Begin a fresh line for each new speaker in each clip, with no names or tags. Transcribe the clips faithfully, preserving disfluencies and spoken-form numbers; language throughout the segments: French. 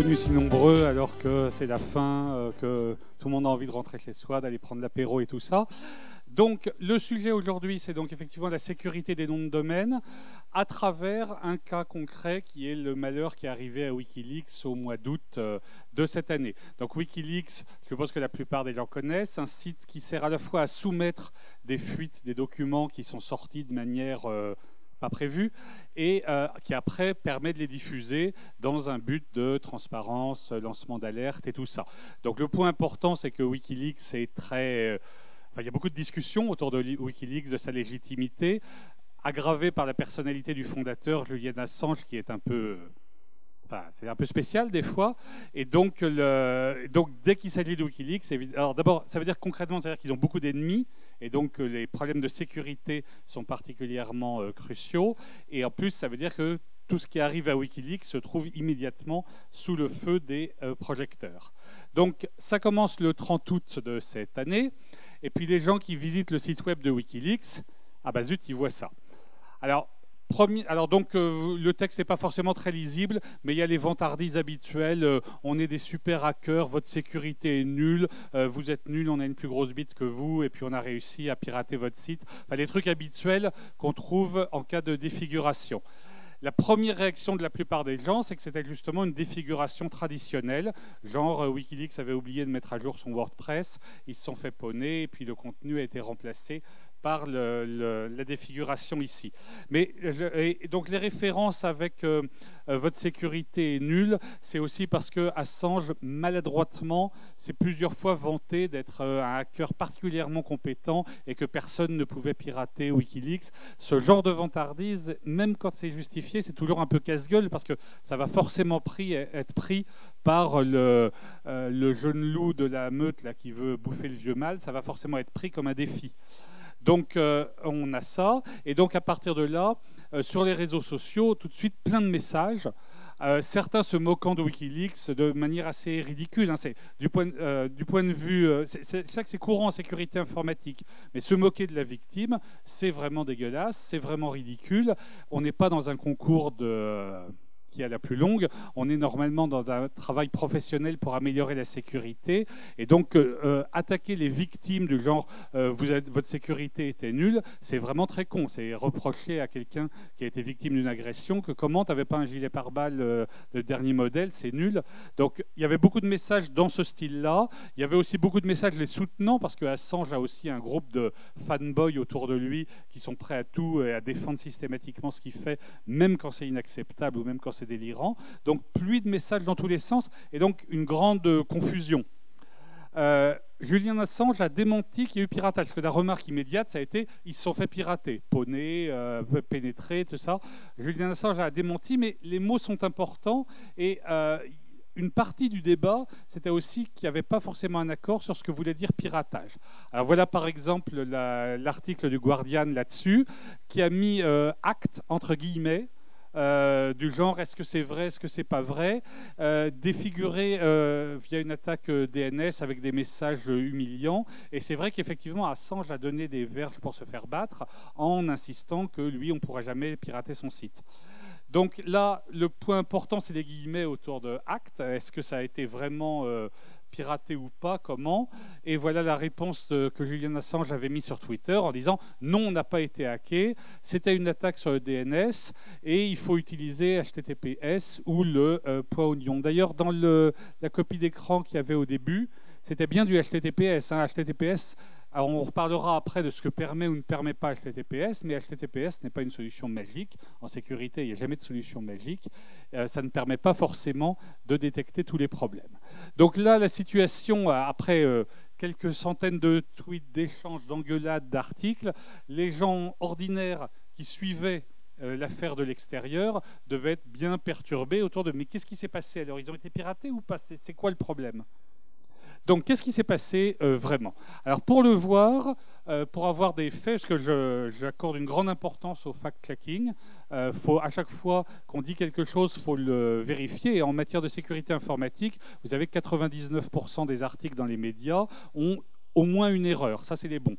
devenus si nombreux alors que c'est la fin, euh, que tout le monde a envie de rentrer chez soi, d'aller prendre l'apéro et tout ça. Donc le sujet aujourd'hui, c'est donc effectivement la sécurité des noms de domaine à travers un cas concret qui est le malheur qui est arrivé à Wikileaks au mois d'août euh, de cette année. Donc Wikileaks, je suppose que la plupart des gens connaissent, un site qui sert à la fois à soumettre des fuites, des documents qui sont sortis de manière euh, pas prévue et euh, qui après permet de les diffuser dans un but de transparence, lancement d'alerte et tout ça. Donc le point important, c'est que Wikileaks est très... Euh, Enfin, il y a beaucoup de discussions autour de Wikileaks, de sa légitimité, aggravée par la personnalité du fondateur, Julian Assange, qui est un peu, enfin, c'est un peu spécial des fois. Et donc, le, donc dès qu'il s'agit de Wikileaks, alors d'abord, ça veut dire concrètement, c'est-à-dire qu'ils ont beaucoup d'ennemis, et donc les problèmes de sécurité sont particulièrement euh, cruciaux. Et en plus, ça veut dire que tout ce qui arrive à Wikileaks se trouve immédiatement sous le feu des euh, projecteurs. Donc, ça commence le trente août de cette année. Et puis les gens qui visitent le site web de Wikileaks, ah bah zut, ils voient ça. Alors, premier, alors donc euh, le texte n'est pas forcément très lisible, mais il y a les vantardises habituelles. Euh, on est des super hackers, votre sécurité est nulle, euh, vous êtes nuls, on a une plus grosse bite que vous, et puis on a réussi à pirater votre site. Enfin, les trucs habituels qu'on trouve en cas de défiguration. La première réaction de la plupart des gens, c'est que c'était justement une défiguration traditionnelle. Genre, Wikileaks avait oublié de mettre à jour son WordPress, ils se sont fait poney, et puis le contenu a été remplacé par le, le, la défiguration ici. Mais et donc les références avec euh, votre sécurité est nulle, c'est aussi parce que Assange, maladroitement, s'est plusieurs fois vanté d'être euh, un hacker particulièrement compétent et que personne ne pouvait pirater Wikileaks. Ce genre de vantardise, même quand c'est justifié, c'est toujours un peu casse-gueule parce que ça va forcément pris, être pris par le, euh, le jeune loup de la meute là, qui veut bouffer le vieux mâle, ça va forcément être pris comme un défi. Donc euh, on a ça, et donc à partir de là, euh, sur les réseaux sociaux, tout de suite plein de messages, euh, certains se moquant de Wikileaks de manière assez ridicule. Hein, c'est, du, point, euh, du point de vue, euh, c'est, c'est ça que c'est courant en sécurité informatique, mais se moquer de la victime, c'est vraiment dégueulasse, c'est vraiment ridicule. On n'est pas dans un concours de... Euh, qui est la plus longue, on est normalement dans un travail professionnel pour améliorer la sécurité, et donc euh, attaquer les victimes du genre euh, vous êtes, votre sécurité était nulle, c'est vraiment très con. C'est reprocher à quelqu'un qui a été victime d'une agression que comment t'avais pas un gilet pare-balles euh, le dernier modèle, c'est nul. Donc il y avait beaucoup de messages dans ce style-là. Il y avait aussi beaucoup de messages les soutenant parce que Assange a aussi un groupe de fanboys autour de lui qui sont prêts à tout et à défendre systématiquement ce qu'il fait, même quand c'est inacceptable ou même quand c'est délirant. Donc pluie de messages dans tous les sens et donc une grande confusion. Euh, Julian Assange a démenti qu'il y a eu piratage, parce que la remarque immédiate, ça a été ils se sont fait pirater, poney, euh, pénétrer, tout ça. Julian Assange a démenti, mais les mots sont importants et euh, une partie du débat, c'était aussi qu'il n'y avait pas forcément un accord sur ce que voulait dire piratage. Alors voilà par exemple la, l'article du Guardian là-dessus, qui a mis euh, acte entre guillemets, Euh, du genre est-ce que c'est vrai, est-ce que c'est pas vrai, euh, défiguré euh, via une attaque D N S avec des messages humiliants. Et c'est vrai qu'effectivement Assange a donné des verges pour se faire battre en insistant que lui on ne pourra jamais pirater son site. Donc là le point important c'est les guillemets autour de acte. Est-ce que ça a été vraiment euh, piraté ou pas, comment? Et voilà la réponse que Julian Assange avait mis sur Twitter en disant non, on n'a pas été hacké, c'était une attaque sur le D N S et il faut utiliser H T T P S ou le euh, point oignon. D'ailleurs, dans le, la copie d'écran qu'il y avait au début, c'était bien du H T T P S. Hein. H T T P S, alors on reparlera après de ce que permet ou ne permet pas H T T P S, mais H T T P S n'est pas une solution magique. En sécurité, il n'y a jamais de solution magique. Euh, ça ne permet pas forcément de détecter tous les problèmes. Donc là, la situation, après euh, quelques centaines de tweets, d'échanges, d'engueulades, d'articles, les gens ordinaires qui suivaient euh, l'affaire de l'extérieur devaient être bien perturbés autour de « mais qu'est-ce qui s'est passé alors? Ils ont été piratés ou pas? C'est, c'est quoi le problème ?» Donc, qu'est-ce qui s'est passé euh, vraiment? Alors, pour le voir, euh, pour avoir des faits, parce que je, j'accorde une grande importance au fact-checking, euh, faut, à chaque fois qu'on dit quelque chose, il faut le vérifier. Et en matière de sécurité informatique, vous savez que quatre-vingt-dix-neuf pour cent des articles dans les médias ont au moins une erreur. Ça, c'est les bons.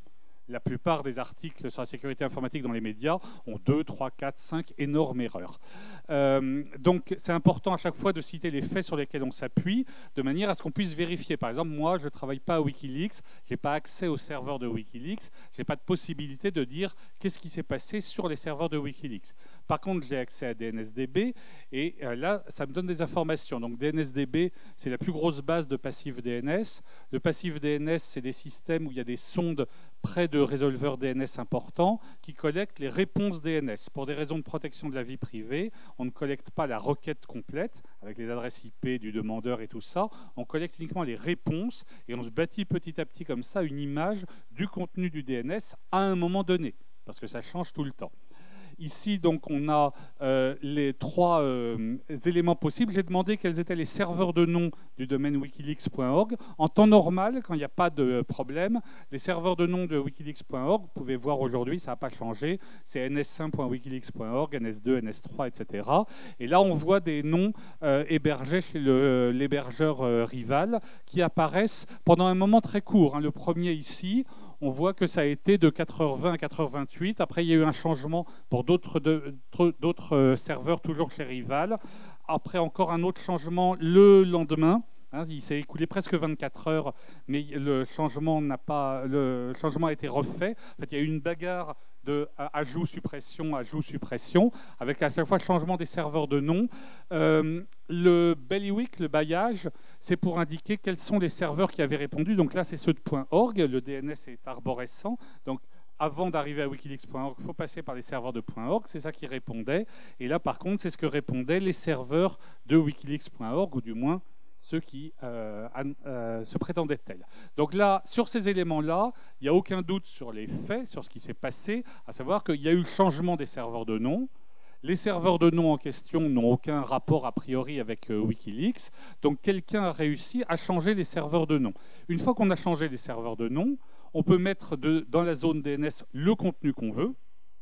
La plupart des articles sur la sécurité informatique dans les médias ont deux, trois, quatre, cinq énormes erreurs. Euh, donc c'est important à chaque fois de citer les faits sur lesquels on s'appuie, de manière à ce qu'on puisse vérifier. Par exemple, moi, je ne travaille pas à Wikileaks, je n'ai pas accès au serveur de Wikileaks, je n'ai pas de possibilité de dire qu'est-ce qui s'est passé sur les serveurs de Wikileaks. Par contre, j'ai accès à D N S D B, et euh, là, ça me donne des informations. Donc D N S D B, c'est la plus grosse base de passif D N S. Le passif D N S, c'est des systèmes où il y a des sondes près de résolveurs D N S importants qui collectent les réponses D N S. Pour des raisons de protection de la vie privée, on ne collecte pas la requête complète avec les adresses I P du demandeur et tout ça. On collecte uniquement les réponses et on se bâtit petit à petit comme ça une image du contenu du D N S à un moment donné, parce que ça change tout le temps. Ici, donc, on a euh, les trois euh, éléments possibles. J'ai demandé quels étaient les serveurs de nom du domaine wikileaks point org. En temps normal, quand il n'y a pas de problème, les serveurs de nom de wikileaks point org, vous pouvez voir aujourd'hui, ça n'a pas changé, c'est N S un point wikileaks point org, N S deux, N S trois, et cetera. Et là, on voit des noms euh, hébergés chez l'hébergeur euh, rival qui apparaissent pendant un moment très court. Hein. Le premier ici, on voit que ça a été de quatre heures vingt à quatre heures vingt-huit. Après, il y a eu un changement pour d'autres d'autres serveurs, toujours chez Rival. Après, encore un autre changement le lendemain. Hein, il s'est écoulé presque vingt-quatre heures, mais le changement n'a pas, le changement a été refait. En fait, il y a eu une bagarre de ajout, suppression, ajout, suppression, avec à chaque fois le changement des serveurs de nom. Euh, le bailiwick, le bailliage, c'est pour indiquer quels sont les serveurs qui avaient répondu. Donc là, c'est ceux de .org. Le D N S est arborescent. Donc avant d'arriver à wikileaks point org, il faut passer par les serveurs de .org. C'est ça qui répondait. Et là, par contre, c'est ce que répondaient les serveurs de wikileaks point org, ou du moins ceux qui euh, euh, se prétendaient tels. Donc là, sur ces éléments-là, il n'y a aucun doute sur les faits, sur ce qui s'est passé, à savoir qu'il y a eu le changement des serveurs de nom. Les serveurs de nom en question n'ont aucun rapport a priori avec euh, Wikileaks, donc quelqu'un a réussi à changer les serveurs de nom. Une fois qu'on a changé les serveurs de nom, on peut mettre de, dans la zone D N S le contenu qu'on veut,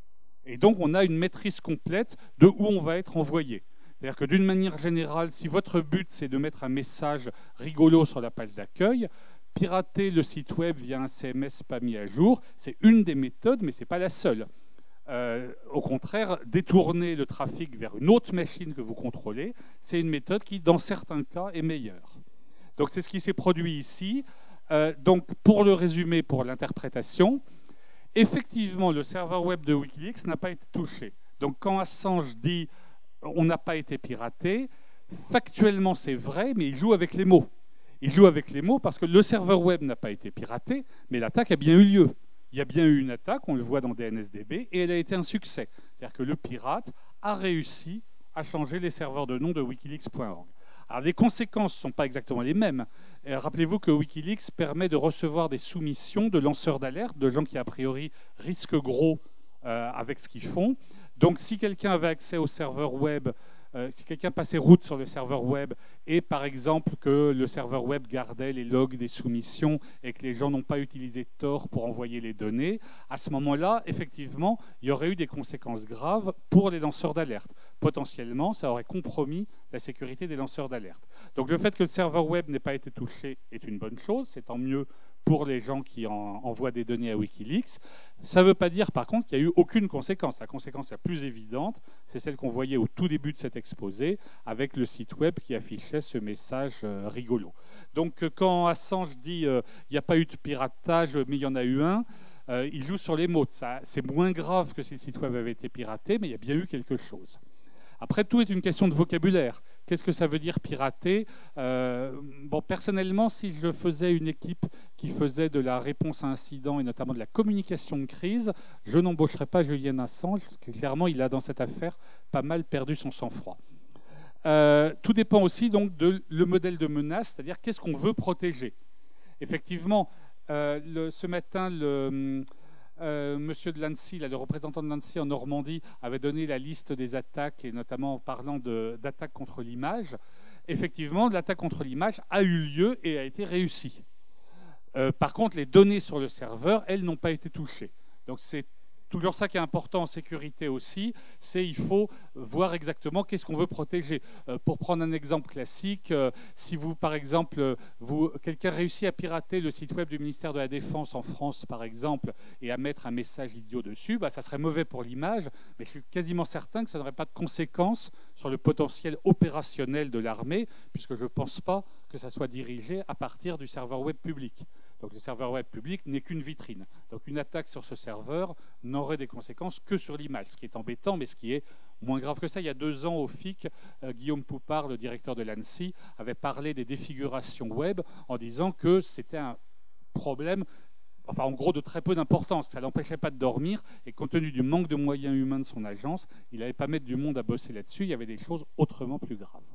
et donc on a une maîtrise complète de où on va être envoyé. C'est-à-dire que d'une manière générale, si votre but c'est de mettre un message rigolo sur la page d'accueil, pirater le site web via un C M S pas mis à jour, c'est une des méthodes, mais ce n'est pas la seule. Euh, au contraire, détourner le trafic vers une autre machine que vous contrôlez, c'est une méthode qui, dans certains cas, est meilleure. Donc c'est ce qui s'est produit ici. Euh, donc pour le résumé, pour l'interprétation, effectivement, le serveur web de Wikileaks n'a pas été touché. Donc quand Assange dit on n'a pas été piraté, factuellement c'est vrai, mais il joue avec les mots. Il joue avec les mots parce que le serveur web n'a pas été piraté, mais l'attaque a bien eu lieu. Il y a bien eu une attaque, on le voit dans D N S D B, et elle a été un succès. C'est-à-dire que le pirate a réussi à changer les serveurs de nom de wikileaks point org. Alors les conséquences ne sont pas exactement les mêmes. Rappelez-vous que Wikileaks permet de recevoir des soumissions de lanceurs d'alerte, de gens qui a priori risquent gros euh, avec ce qu'ils font. Donc si quelqu'un avait accès au serveur web, euh, si quelqu'un passait route sur le serveur web et par exemple que le serveur web gardait les logs des soumissions et que les gens n'ont pas utilisé Tor pour envoyer les données, à ce moment-là, effectivement, il y aurait eu des conséquences graves pour les lanceurs d'alerte. Potentiellement, ça aurait compromis la sécurité des lanceurs d'alerte. Donc le fait que le serveur web n'ait pas été touché est une bonne chose, c'est tant mieux pour les gens qui en envoient des données à Wikileaks. Ça ne veut pas dire, par contre, qu'il n'y a eu aucune conséquence. La conséquence la plus évidente, c'est celle qu'on voyait au tout début de cet exposé, avec le site web qui affichait ce message euh, rigolo. Donc, quand Assange dit euh, « il n'y a pas eu de piratage, mais il y en a eu un euh, », il joue sur les mots. C'est moins grave que si le site web avait été piraté, mais il y a bien eu quelque chose. Après, tout est une question de vocabulaire. Qu'est-ce que ça veut dire pirater? euh, bon, personnellement, si je faisais une équipe qui faisait de la réponse à incident et notamment de la communication de crise, je n'embaucherais pas Julian Assange, parce que clairement, il a dans cette affaire pas mal perdu son sang-froid. Euh, tout dépend aussi donc de le modèle de menace, c'est-à-dire qu'est-ce qu'on veut protéger. Effectivement, euh, le, ce matin, le... Euh, Monsieur de l'ANSSI, le représentant de l'ANSSI en Normandie, avait donné la liste des attaques, et notamment en parlant d'attaques contre l'image. Effectivement, l'attaque contre l'image a eu lieu et a été réussie. Euh, par contre, les données sur le serveur, elles, n'ont pas été touchées. Donc c'est toujours ça qui est important en sécurité aussi, c'est il faut voir exactement qu'est-ce qu'on veut protéger. Euh, pour prendre un exemple classique, euh, si vous, par exemple, vous, quelqu'un réussit à pirater le site web du ministère de la Défense en France, par exemple, et à mettre un message idiot dessus, bah, ça serait mauvais pour l'image, mais je suis quasiment certain que ça n'aurait pas de conséquences sur le potentiel opérationnel de l'armée, puisque je ne pense pas que ça soit dirigé à partir du serveur web public. Donc le serveur web public n'est qu'une vitrine. Donc une attaque sur ce serveur n'aurait des conséquences que sur l'image, ce qui est embêtant, mais ce qui est moins grave que ça. Il y a deux ans au F I C, euh, Guillaume Poupard, le directeur de l'ANSSI, avait parlé des défigurations web en disant que c'était un problème, enfin en gros de très peu d'importance. Ça ne l'empêchait pas de dormir, et compte tenu du manque de moyens humains de son agence, il n'allait pas mettre du monde à bosser là-dessus. Il y avait des choses autrement plus graves.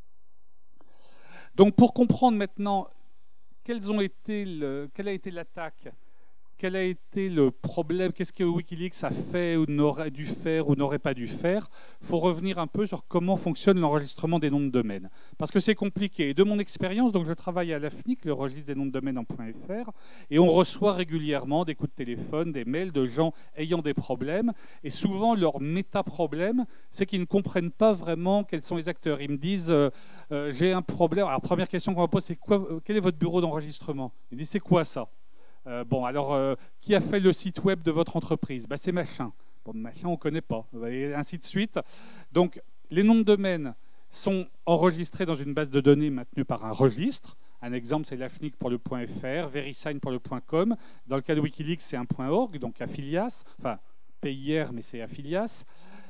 Donc pour comprendre maintenant quels ont été le, quelle a été l'attaque, quel a été le problème, qu'est-ce que Wikileaks a fait ou n'aurait dû faire ou n'aurait pas dû faire, il faut revenir un peu sur comment fonctionne l'enregistrement des noms de domaine. Parce que c'est compliqué. Et de mon expérience, donc je travaille à l'A F N I C, le registre des noms de domaine en .fr, et on reçoit régulièrement des coups de téléphone, des mails de gens ayant des problèmes. Et souvent, leur méta-problème, c'est qu'ils ne comprennent pas vraiment quels sont les acteurs. Ils me disent euh, euh, j'ai un problème. Alors, première question qu'on me pose, c'est quoi, quel est votre bureau d'enregistrement? Ils disent c'est quoi ça? Euh, bon, alors, euh, qui a fait le site web de votre entreprise? Bah, c'est machin. Bon, machin, on ne connaît pas. Et ainsi de suite. Donc, les noms de domaine sont enregistrés dans une base de données maintenue par un registre. Un exemple, c'est l'A F N I C pour le .fr, VeriSign pour le .com. Dans le cas de Wikileaks, c'est un .org, donc affilias. Enfin, P I R, mais c'est affilias.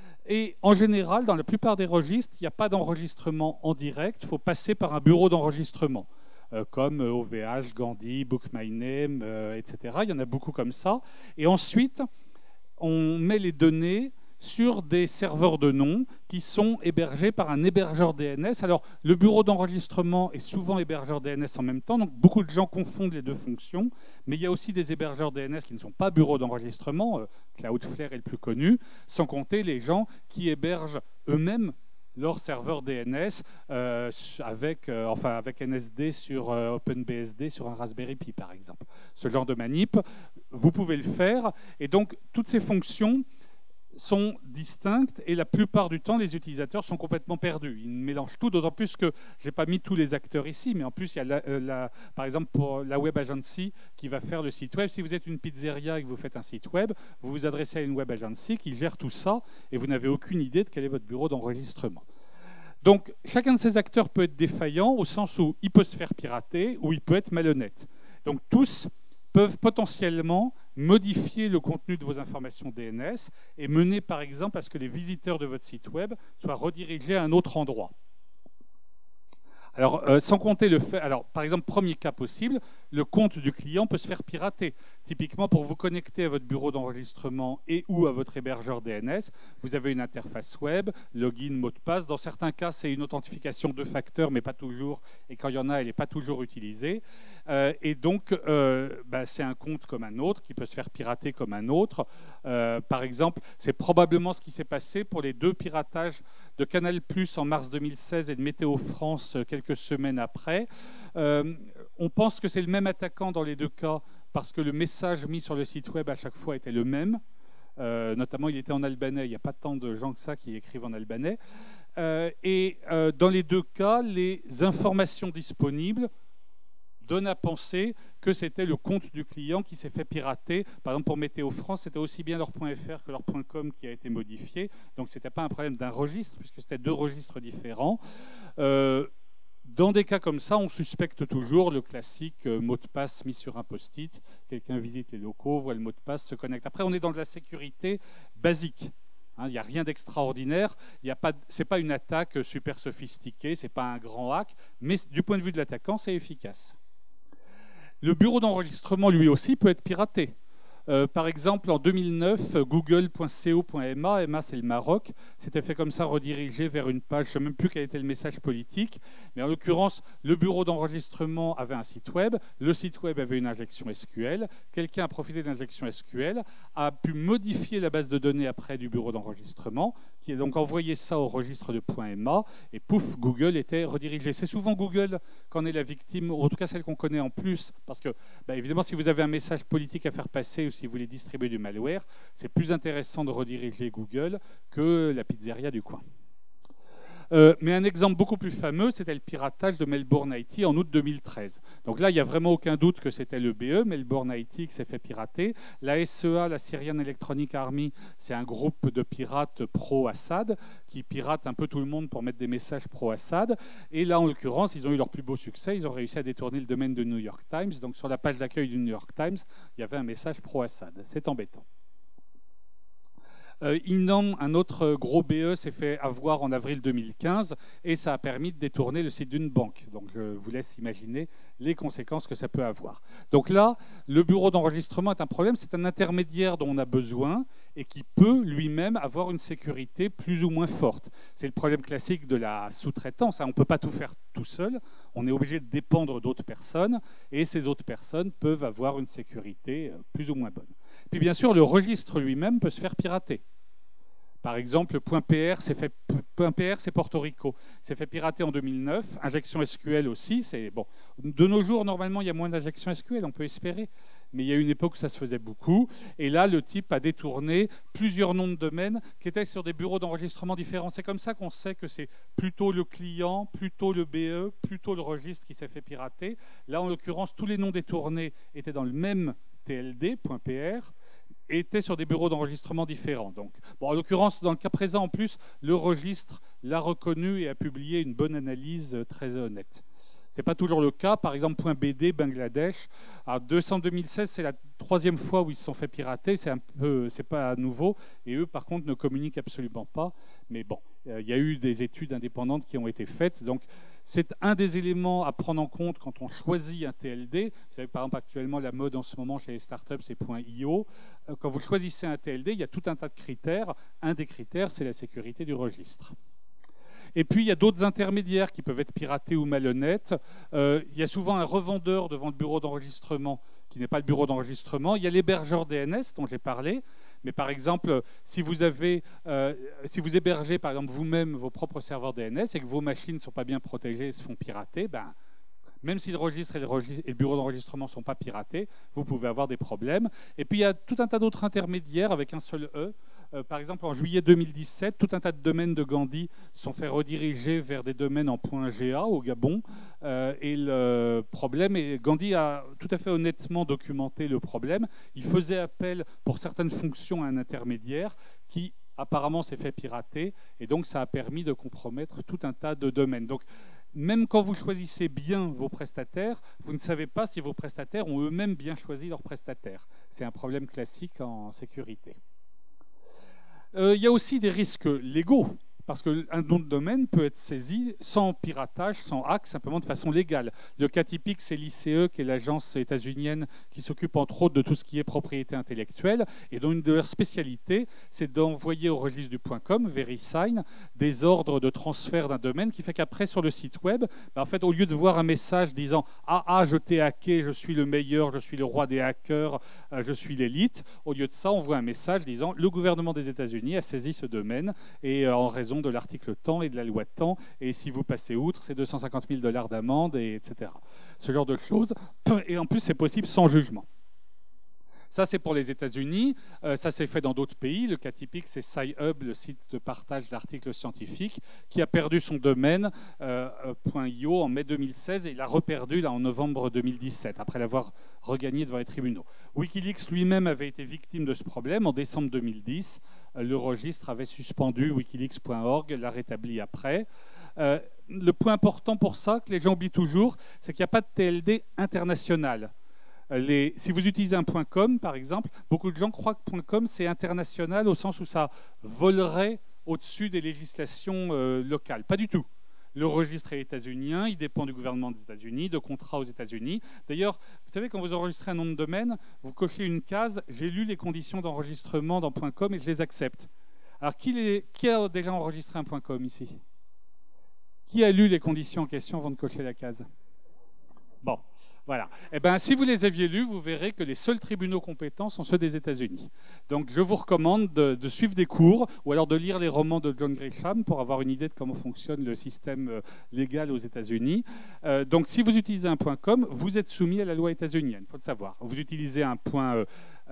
Et en général, dans la plupart des registres, il n'y a pas d'enregistrement en direct. Il faut passer par un bureau d'enregistrement. Euh, comme O V H, Gandhi, BookMyName, euh, et cetera. Il y en a beaucoup comme ça. Et ensuite, on met les données sur des serveurs de noms qui sont hébergés par un hébergeur D N S. Alors, le bureau d'enregistrement est souvent hébergeur D N S en même temps, donc beaucoup de gens confondent les deux fonctions, mais il y a aussi des hébergeurs D N S qui ne sont pas bureaux d'enregistrement, euh, Cloudflare est le plus connu, sans compter les gens qui hébergent eux-mêmes leur serveur D N S euh, avec, euh, enfin, avec N S D sur euh, OpenBSD sur un Raspberry Pi, par exemple. Ce genre de manip, vous pouvez le faire. Et donc, toutes ces fonctions sont distinctes et la plupart du temps, les utilisateurs sont complètement perdus. Ils mélangent tout, d'autant plus que je n'ai pas mis tous les acteurs ici, mais en plus, il y a, la, euh, la, par exemple, pour la Web Agency qui va faire le site web. Si vous êtes une pizzeria et que vous faites un site web, vous vous adressez à une Web Agency qui gère tout ça et vous n'avez aucune idée de quel est votre bureau d'enregistrement. Donc, chacun de ces acteurs peut être défaillant au sens où il peut se faire pirater ou il peut être malhonnête. Donc, tous peuvent potentiellement modifier le contenu de vos informations D N S et mener, par exemple, à ce que les visiteurs de votre site web soient redirigés à un autre endroit. Alors, euh, sans compter le fait... Alors, par exemple, premier cas possible, le compte du client peut se faire pirater. Typiquement, pour vous connecter à votre bureau d'enregistrement et ou à votre hébergeur D N S, vous avez une interface web, login, mot de passe. Dans certains cas, c'est une authentification de facteurs, mais pas toujours. Et quand il y en a, elle n'est pas toujours utilisée. Euh, et donc, euh, bah, c'est un compte comme un autre qui peut se faire pirater comme un autre. Euh, par exemple, c'est probablement ce qui s'est passé pour les deux piratages de Canal plus en mars deux mille seize et de Météo France quelques semaines après. Euh, on pense que c'est le même attaquant dans les deux cas parce que le message mis sur le site web à chaque fois était le même. Euh, notamment, il était en albanais. Il n'y a pas tant de gens que ça qui écrivent en albanais. Euh, et euh, dans les deux cas, les informations disponibles donne à penser que c'était le compte du client qui s'est fait pirater. Par exemple, pour Météo France, c'était aussi bien leur .fr que leur .com qui a été modifié. Donc, ce n'était pas un problème d'un registre, puisque c'était deux registres différents. Euh, dans des cas comme ça, on suspecte toujours le classique euh, mot de passe mis sur un post-it. Quelqu'un visite les locaux, voit le mot de passe, se connecte. Après, on est dans de la sécurité basique. Il n'y a rien d'extraordinaire, ce n'est pas une attaque super sophistiquée, ce n'est pas un grand hack, mais du point de vue de l'attaquant, c'est efficace. Le bureau d'enregistrement, lui aussi, peut être piraté. Euh, par exemple, en deux mille neuf, google point co point m a, M A c'est le Maroc, s'était fait comme ça rediriger vers une page, je ne sais même plus quel était le message politique, mais en l'occurrence, le bureau d'enregistrement avait un site web, le site web avait une injection S Q L, quelqu'un a profité de l'injection S Q L, a pu modifier la base de données après du bureau d'enregistrement, qui a donc envoyé ça au registre de .m a, et pouf, Google était redirigé. C'est souvent Google qu'en est la victime, ou en tout cas celle qu'on connaît en plus, parce que, bah, évidemment, si vous avez un message politique à faire passer, si vous voulez distribuer du malware, c'est plus intéressant de rediriger Google que la pizzeria du coin. Euh, mais un exemple beaucoup plus fameux, c'était le piratage de Melbourne I T en août deux mille treize. Donc là, il n'y a vraiment aucun doute que c'était le B E, Melbourne I T, qui s'est fait pirater. La S E A, la Syrian Electronic Army, c'est un groupe de pirates pro-Assad qui piratent un peu tout le monde pour mettre des messages pro-Assad. Et là, en l'occurrence, ils ont eu leur plus beau succès. Ils ont réussi à détourner le domaine de New York Times. Donc sur la page d'accueil du New York Times, il y avait un message pro-Assad. C'est embêtant. Euh, Inam, un autre gros B E, s'est fait avoir en avril deux mille quinze et ça a permis de détourner le site d'une banque. Donc je vous laisse imaginer les conséquences que ça peut avoir. Donc là, le bureau d'enregistrement est un problème, c'est un intermédiaire dont on a besoin et qui peut lui-même avoir une sécurité plus ou moins forte. C'est le problème classique de la sous-traitance. On ne peut pas tout faire tout seul, on est obligé de dépendre d'autres personnes et ces autres personnes peuvent avoir une sécurité plus ou moins bonne. Puis bien sûr, le registre lui-même peut se faire pirater. Par exemple, .pr, c'est fait, .pr, c'est Porto Rico. C'est fait pirater en deux mille neuf. Injection S Q L aussi. C'est bon. De nos jours, normalement, il y a moins d'injection S Q L, on peut espérer. Mais il y a une époque où ça se faisait beaucoup. Et là, le type a détourné plusieurs noms de domaines qui étaient sur des bureaux d'enregistrement différents. C'est comme ça qu'on sait que c'est plutôt le client, plutôt le B E, plutôt le registre qui s'est fait pirater. Là, en l'occurrence, tous les noms détournés étaient dans le même T L D, .pr, étaient sur des bureaux d'enregistrement différents. Donc, bon, en l'occurrence, dans le cas présent, en plus, le registre l'a reconnu et a publié une bonne analyse très honnête. Ce n'est pas toujours le cas. Par exemple, .B D, Bangladesh. Alors, deux cents deux mille seize, c'est la troisième fois où ils se sont fait pirater. C'est un peu, c'est pas nouveau. Et eux, par contre, ne communiquent absolument pas. Mais bon, euh, il y a eu des études indépendantes qui ont été faites. Donc, c'est un des éléments à prendre en compte quand on choisit un T L D. Vous savez, par exemple, actuellement, la mode en ce moment chez les startups, c'est .I O. Euh, quand vous choisissez un T L D, il y a tout un tas de critères. Un des critères, c'est la sécurité du registre. Et puis, il y a d'autres intermédiaires qui peuvent être piratés ou malhonnêtes. Euh, il y a souvent un revendeur devant le bureau d'enregistrement qui n'est pas le bureau d'enregistrement. Il y a l'hébergeur D N S dont j'ai parlé. Mais par exemple, si vous, avez, euh, si vous hébergez par exemple vous-même vos propres serveurs D N S et que vos machines ne sont pas bien protégées et se font pirater, ben, même si le registre et le, registre et le bureau d'enregistrement ne sont pas piratés, vous pouvez avoir des problèmes. Et puis, il y a tout un tas d'autres intermédiaires avec un seul E. Euh, par exemple, en juillet deux mille dix-sept, tout un tas de domaines de Gandhi se sont fait rediriger vers des domaines en .ga au Gabon. Euh, et le problème, et Gandhi a tout à fait honnêtement documenté le problème. Il faisait appel pour certaines fonctions à un intermédiaire qui apparemment s'est fait pirater. Et donc, ça a permis de compromettre tout un tas de domaines. Donc, même quand vous choisissez bien vos prestataires, vous ne savez pas si vos prestataires ont eux-mêmes bien choisi leurs prestataires. C'est un problème classique en sécurité. Euh, il y a aussi des risques légaux, parce qu'un nom de domaine peut être saisi sans piratage, sans hack, simplement de façon légale. Le cas typique, c'est l'I C E, qui est l'agence états-unienne qui s'occupe entre autres de tout ce qui est propriété intellectuelle, et dont une de leurs spécialités, c'est d'envoyer au registre du .com, VeriSign, des ordres de transfert d'un domaine, qui fait qu'après, sur le site web, ben, en fait, au lieu de voir un message disant « Ah, ah, je t'ai hacké, je suis le meilleur, je suis le roi des hackers, euh, je suis l'élite », au lieu de ça, on voit un message disant « Le gouvernement des États-Unis a saisi ce domaine, et euh, en raison de l'article temps et de la loi de temps, et si vous passez outre, c'est deux cent cinquante mille dollars d'amende, et etc. Ce genre de choses. Et en plus, c'est possible sans jugement. Ça, c'est pour les États-Unis. Euh, ça s'est fait dans d'autres pays. Le cas typique, c'est SciHub, le site de partage d'articles scientifiques, qui a perdu son domaine euh, .io en mai deux mille seize et il l'a reperdu là, en novembre deux mille dix-sept, après l'avoir regagné devant les tribunaux. Wikileaks lui-même avait été victime de ce problème. En décembre deux mille dix, euh, le registre avait suspendu wikileaks point org, l'a rétabli après. Euh, le point important pour ça, que les gens oublient toujours, c'est qu'il n'y a pas de T L D international. Les, si vous utilisez un .com, par exemple, beaucoup de gens croient que .com, c'est international au sens où ça volerait au-dessus des législations euh, locales. Pas du tout. Le registre est états-unien, il dépend du gouvernement des États-Unis, de contrats aux États-Unis. D'ailleurs, vous savez, quand vous enregistrez un nom de domaine, vous cochez une case « J'ai lu les conditions d'enregistrement dans .com et je les accepte ». Alors, qui, les, qui a déjà enregistré un .com ici? Qui a lu les conditions en question avant de cocher la case? Bon, voilà. Eh ben, si vous les aviez lus, vous verrez que les seuls tribunaux compétents sont ceux des États-Unis. Donc, je vous recommande de, de suivre des cours ou alors de lire les romans de John Grisham pour avoir une idée de comment fonctionne le système légal aux États-Unis. Euh, donc, si vous utilisez un .com, vous êtes soumis à la loi états-unienne, il faut le savoir. Vous utilisez un point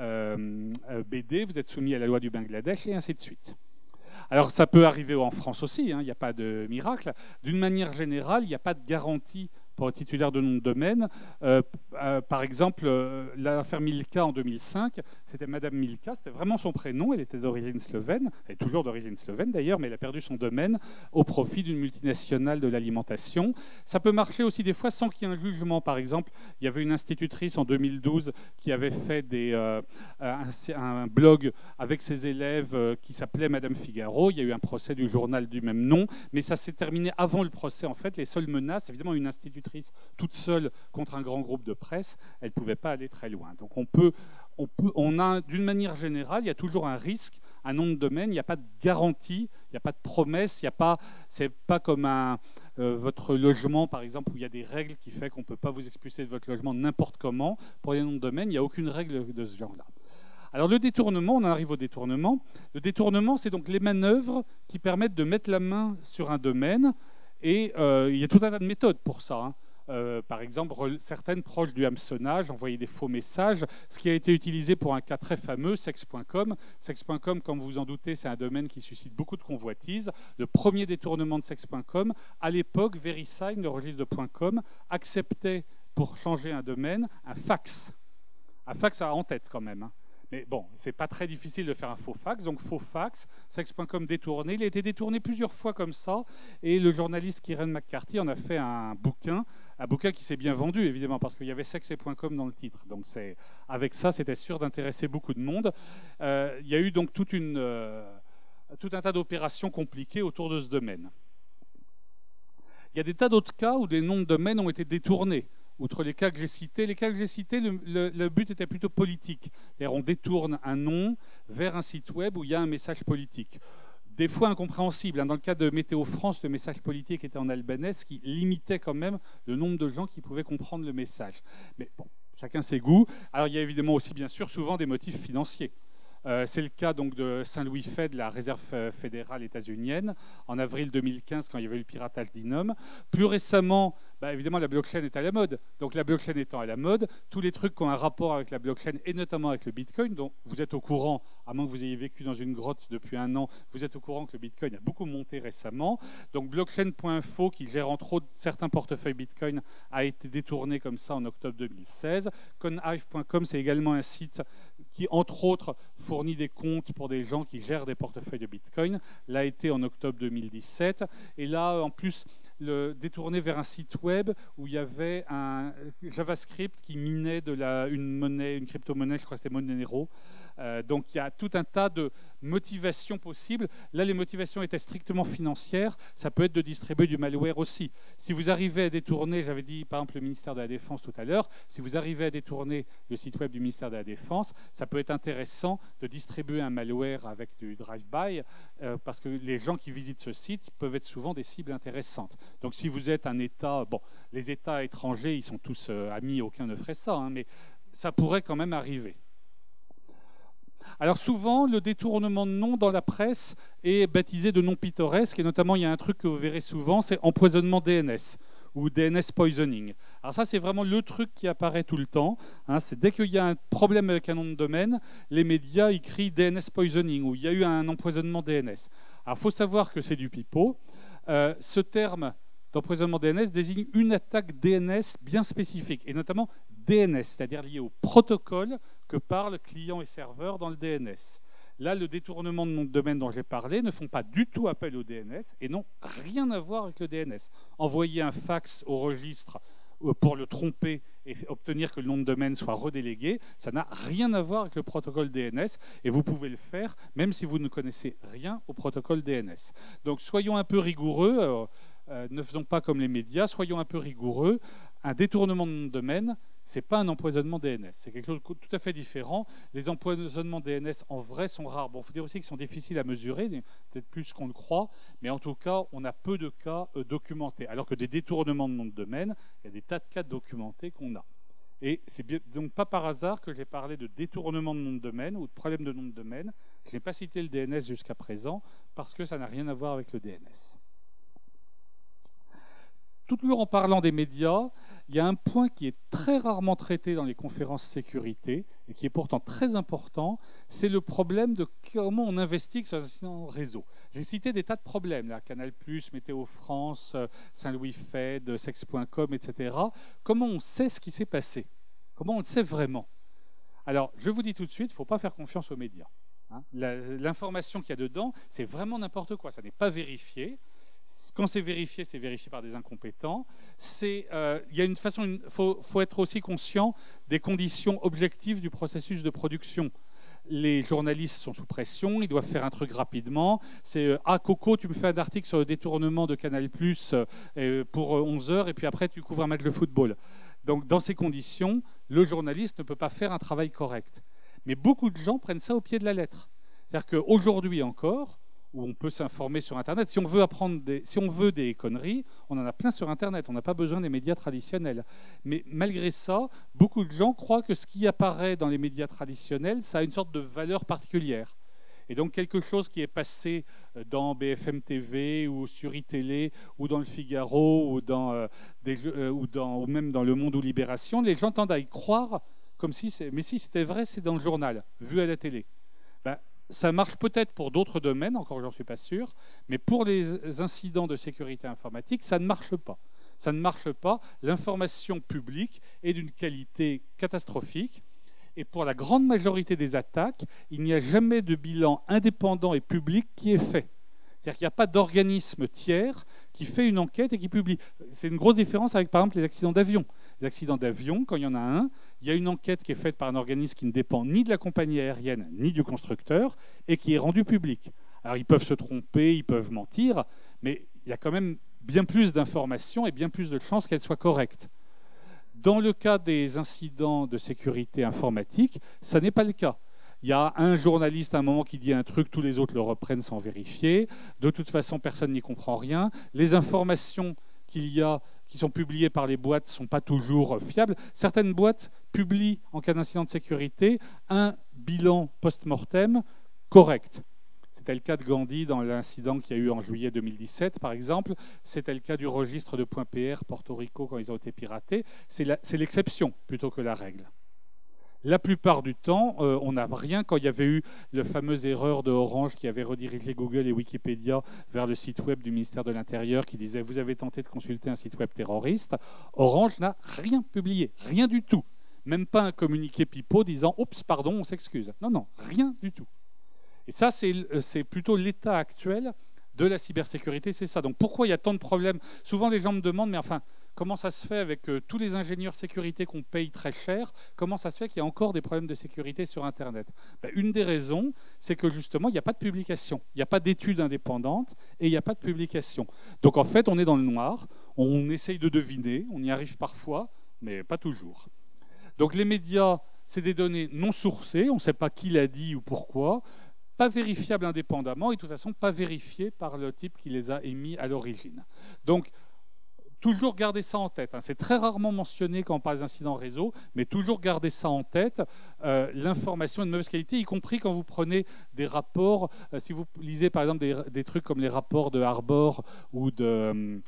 euh, euh, B D, vous êtes soumis à la loi du Bangladesh et ainsi de suite. Alors, ça peut arriver en France aussi, hein, il n'y a pas de miracle. D'une manière générale, il n'y a pas de garantie pour le titulaire de nom de domaine. Euh, euh, par exemple, euh, l'affaire Milka en deux mille cinq, c'était Madame Milka, c'était vraiment son prénom, elle était d'origine slovène, elle est toujours d'origine slovène d'ailleurs, mais elle a perdu son domaine au profit d'une multinationale de l'alimentation. Ça peut marcher aussi des fois sans qu'il y ait un jugement. Par exemple, il y avait une institutrice en deux mille douze qui avait fait des, euh, un, un blog avec ses élèves euh, qui s'appelait Madame Figaro. Il y a eu un procès du journal du même nom, mais ça s'est terminé avant le procès. En fait, les seules menaces, évidemment, une institutrice toute seule contre un grand groupe de presse, elle ne pouvait pas aller très loin. Donc on peut, on peut, on a d'une manière générale, il y a toujours un risque, un nom de domaine, il n'y a pas de garantie, il n'y a pas de promesse, il n'y a pas, c'est pas comme un, euh, votre logement par exemple où il y a des règles qui fait qu'on ne peut pas vous expulser de votre logement n'importe comment. Pour les noms de domaine, il n'y a aucune règle de ce genre-là. Alors le détournement, on arrive au détournement. Le détournement, c'est donc les manœuvres qui permettent de mettre la main sur un domaine. Et euh, il y a tout un tas de méthodes pour ça. Hein. Euh, par exemple, certaines proches du hameçonnage envoyaient des faux messages, ce qui a été utilisé pour un cas très fameux, sex point com. sex point com, comme vous vous en doutez, c'est un domaine qui suscite beaucoup de convoitises. Le premier détournement de sex point com, à l'époque, VeriSign, le registre de .com, acceptait pour changer un domaine un fax. Un fax en tête quand même. Hein. Mais bon, c'est pas très difficile de faire un faux fax, donc faux fax, sex point com détourné. Il a été détourné plusieurs fois comme ça, et le journaliste Kieran McCarthy en a fait un bouquin, un bouquin qui s'est bien vendu évidemment, parce qu'il y avait sex et .com dans le titre. Donc c'est, avec ça, c'était sûr d'intéresser beaucoup de monde. Euh, il y a eu donc toute une, euh, tout un tas d'opérations compliquées autour de ce domaine. Il y a des tas d'autres cas où des noms de domaine ont été détournés. Outre les cas que j'ai cités, les cas que j'ai cités, le, le, le but était plutôt politique. C'est-à-dire on détourne un nom vers un site web où il y a un message politique. Des fois incompréhensible. Hein. Dans le cas de Météo France, le message politique était en albanais, ce qui limitait quand même le nombre de gens qui pouvaient comprendre le message. Mais bon, chacun ses goûts. Alors il y a évidemment aussi, bien sûr, souvent des motifs financiers. Euh, c'est le cas donc de Saint-Louis Fed, la réserve fédérale états-unienne, en avril deux mille quinze, quand il y avait eu le piratage d'Inom. Plus récemment, bah, évidemment, la blockchain est à la mode. Donc la blockchain étant à la mode, tous les trucs qui ont un rapport avec la blockchain, et notamment avec le Bitcoin, dont vous êtes au courant, à moins que vous ayez vécu dans une grotte depuis un an, vous êtes au courant que le Bitcoin a beaucoup monté récemment. Donc blockchain point info, qui gère entre autres certains portefeuilles Bitcoin, a été détourné comme ça en octobre deux mille seize. Conhive point com, c'est également un site qui, entre autres, fournit des comptes pour des gens qui gèrent des portefeuilles de Bitcoin, l'a été en octobre deux mille dix-sept. Et là, en plus, le détourné vers un site web où il y avait un JavaScript qui minait de la, une monnaie, une crypto-monnaie, je crois que c'était Monero. Euh, donc il y a tout un tas de motivations possibles. Là, les motivations étaient strictement financières. Ça peut être de distribuer du malware aussi. Si vous arrivez à détourner, j'avais dit par exemple le ministère de la Défense tout à l'heure, si vous arrivez à détourner le site web du ministère de la Défense, ça peut être intéressant de distribuer un malware avec du drive-by, euh, parce que les gens qui visitent ce site peuvent être souvent des cibles intéressantes. Donc si vous êtes un État, bon, les États étrangers, ils sont tous euh, amis, aucun ne ferait ça, hein, mais ça pourrait quand même arriver. Alors souvent, le détournement de nom dans la presse est baptisé de noms pittoresques, et notamment il y a un truc que vous verrez souvent, c'est empoisonnement D N S ou D N S poisoning. Alors ça, c'est vraiment le truc qui apparaît tout le temps. Hein, c'est dès qu'il y a un problème avec un nom de domaine, les médias ils crient D N S poisoning ou il y a eu un empoisonnement D N S. Alors il faut savoir que c'est du pipeau. Euh, ce terme d'empoisonnement D N S désigne une attaque D N S bien spécifique, et notamment D N S, c'est-à-dire liée au protocole que parlent clients et serveurs dans le D N S. Là, le détournement de nom de domaine dont j'ai parlé ne font pas du tout appel au D N S et n'ont rien à voir avec le D N S. Envoyer un fax au registre pour le tromper et obtenir que le nom de domaine soit redélégué, ça n'a rien à voir avec le protocole D N S, et vous pouvez le faire même si vous ne connaissez rien au protocole D N S. Donc soyons un peu rigoureux, euh, euh, ne faisons pas comme les médias, soyons un peu rigoureux. Un détournement de nom de domaine, Ce n'est pas un empoisonnement D N S, c'est quelque chose de tout à fait différent. Les empoisonnements D N S en vrai sont rares. Bon, il faut dire aussi qu'ils sont difficiles à mesurer, peut-être plus qu'on le croit, mais en tout cas, on a peu de cas euh, documentés. Alors que des détournements de nom de domaine, il y a des tas de cas documentés qu'on a. Et c'est donc pas par hasard que j'ai parlé de détournement de nom de domaine ou de problème de nom de domaine. Je n'ai pas cité le D N S jusqu'à présent parce que ça n'a rien à voir avec le D N S. Toujours en parlant des médias, il y a un point qui est très rarement traité dans les conférences sécurité et qui est pourtant très important, c'est le problème de comment on investigue sur un incident réseau. J'ai cité des tas de problèmes, là, Canal plus, Météo France, Saint-Louis Fed, sexe point com, et cetera. Comment on sait ce qui s'est passé? Comment on le sait vraiment? Alors, je vous dis tout de suite, il ne faut pas faire confiance aux médias. Hein. L'information qu'il y a dedans, c'est vraiment n'importe quoi, ça n'est pas vérifié. Quand c'est vérifié, c'est vérifié par des incompétents. Il euh, y a une façon, il faut, faut être aussi conscient des conditions objectives du processus de production. Les journalistes sont sous pression, ils doivent faire un truc rapidement. C'est euh, ah Coco, tu me fais un article sur le détournement de Canal plus euh, pour onze heures et puis après tu couvres un match de football. Donc dans ces conditions, le journaliste ne peut pas faire un travail correct. Mais beaucoup de gens prennent ça au pied de la lettre. C'est-à-dire qu'aujourd'hui encore, où on peut s'informer sur Internet. Si on veut apprendre des, si on veut des conneries, on en a plein sur Internet. On n'a pas besoin des médias traditionnels. Mais malgré ça, beaucoup de gens croient que ce qui apparaît dans les médias traditionnels, ça a une sorte de valeur particulière. Et donc quelque chose qui est passé dans B F M T V ou sur iTélé ou dans le Figaro ou, dans, euh, des jeux, euh, ou, dans, ou même dans Le Monde ou Libération, les gens tendent à y croire comme si c'est... Mais si c'était vrai, c'est dans le journal, vu à la télé. Ben, ça marche peut-être pour d'autres domaines, encore j'en suis pas sûr, mais pour les incidents de sécurité informatique, ça ne marche pas. Ça ne marche pas. L'information publique est d'une qualité catastrophique. Et pour la grande majorité des attaques, il n'y a jamais de bilan indépendant et public qui est fait. C'est-à-dire qu'il n'y a pas d'organisme tiers qui fait une enquête et qui publie. C'est une grosse différence avec, par exemple, les accidents d'avion. Les accidents d'avion, quand il y en a un, il y a une enquête qui est faite par un organisme qui ne dépend ni de la compagnie aérienne ni du constructeur et qui est rendue publique. Alors, ils peuvent se tromper, ils peuvent mentir, mais il y a quand même bien plus d'informations et bien plus de chances qu'elles soient correctes. Dans le cas des incidents de sécurité informatique, ça n'est pas le cas. Il y a un journaliste à un moment qui dit un truc, tous les autres le reprennent sans vérifier. De toute façon, personne n'y comprend rien. Les informations qu'il y a, qui sont publiées par les boîtes, ne sont pas toujours fiables. Certaines boîtes publient, en cas d'incident de sécurité, un bilan post-mortem correct. C'était le cas de Gandhi dans l'incident qu'il y a eu en juillet deux mille dix-sept, par exemple. C'était le cas du registre de .pr Porto Rico quand ils ont été piratés. C'est l'exception plutôt que la règle. La plupart du temps, euh, on n'a rien. Quand il y avait eu la fameuse erreur de Orange qui avait redirigé Google et Wikipédia vers le site web du ministère de l'Intérieur qui disait « Vous avez tenté de consulter un site web terroriste », Orange n'a rien publié, rien du tout. Même pas un communiqué pipeau disant « Oups, pardon, on s'excuse ». Non, non, rien du tout. Et ça, c'est plutôt l'état actuel de la cybersécurité, c'est ça. Donc pourquoi il y a tant de problèmes? Souvent, les gens me demandent « Mais enfin, comment ça se fait avec euh, tous les ingénieurs sécurité qu'on paye très cher? Comment ça se fait qu'il y a encore des problèmes de sécurité sur Internet ?» Ben, une des raisons, c'est que justement, il n'y a pas de publication. Il n'y a pas d'études indépendantes et il n'y a pas de publication. Donc en fait, on est dans le noir, on essaye de deviner, on y arrive parfois, mais pas toujours. Donc les médias, c'est des données non sourcées, on ne sait pas qui l'a dit ou pourquoi, pas vérifiables indépendamment et de toute façon pas vérifiées par le type qui les a émis à l'origine. Donc, toujours garder ça en tête. Hein. C'est très rarement mentionné quand on parle d'incidents réseau, mais toujours garder ça en tête. Euh, L'information est de mauvaise qualité, y compris quand vous prenez des rapports. Euh, si vous lisez par exemple des, des trucs comme les rapports de Arbor ou de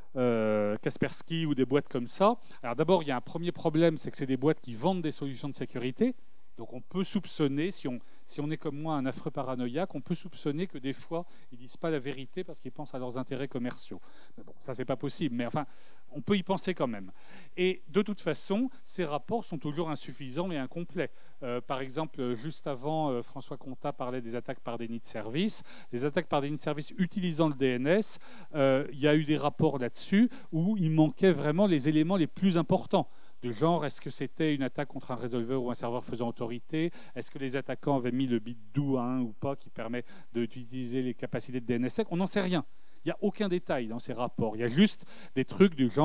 euh, Kaspersky ou des boîtes comme ça. Alors d'abord, il y a un premier problème, c'est que c'est des boîtes qui vendent des solutions de sécurité. Donc on peut soupçonner, si on, si on est comme moi un affreux paranoïaque, on peut soupçonner que des fois, ils ne disent pas la vérité parce qu'ils pensent à leurs intérêts commerciaux. Mais bon, ça, c'est pas possible, mais enfin, on peut y penser quand même. Et de toute façon, ces rapports sont toujours insuffisants et incomplets. Euh, par exemple, juste avant, euh, François Contat parlait des attaques par déni de service. Les attaques par déni de service utilisant le D N S, euh, il y a eu des rapports là-dessus où il manquait vraiment les éléments les plus importants. De genre, est-ce que c'était une attaque contre un résolveur ou un serveur faisant autorité? Est-ce que les attaquants avaient mis le bit do à un ou pas qui permet d'utiliser les capacités de D N S S E C? On n'en sait rien. Il n'y a aucun détail dans ces rapports. Il y a juste des trucs du genre,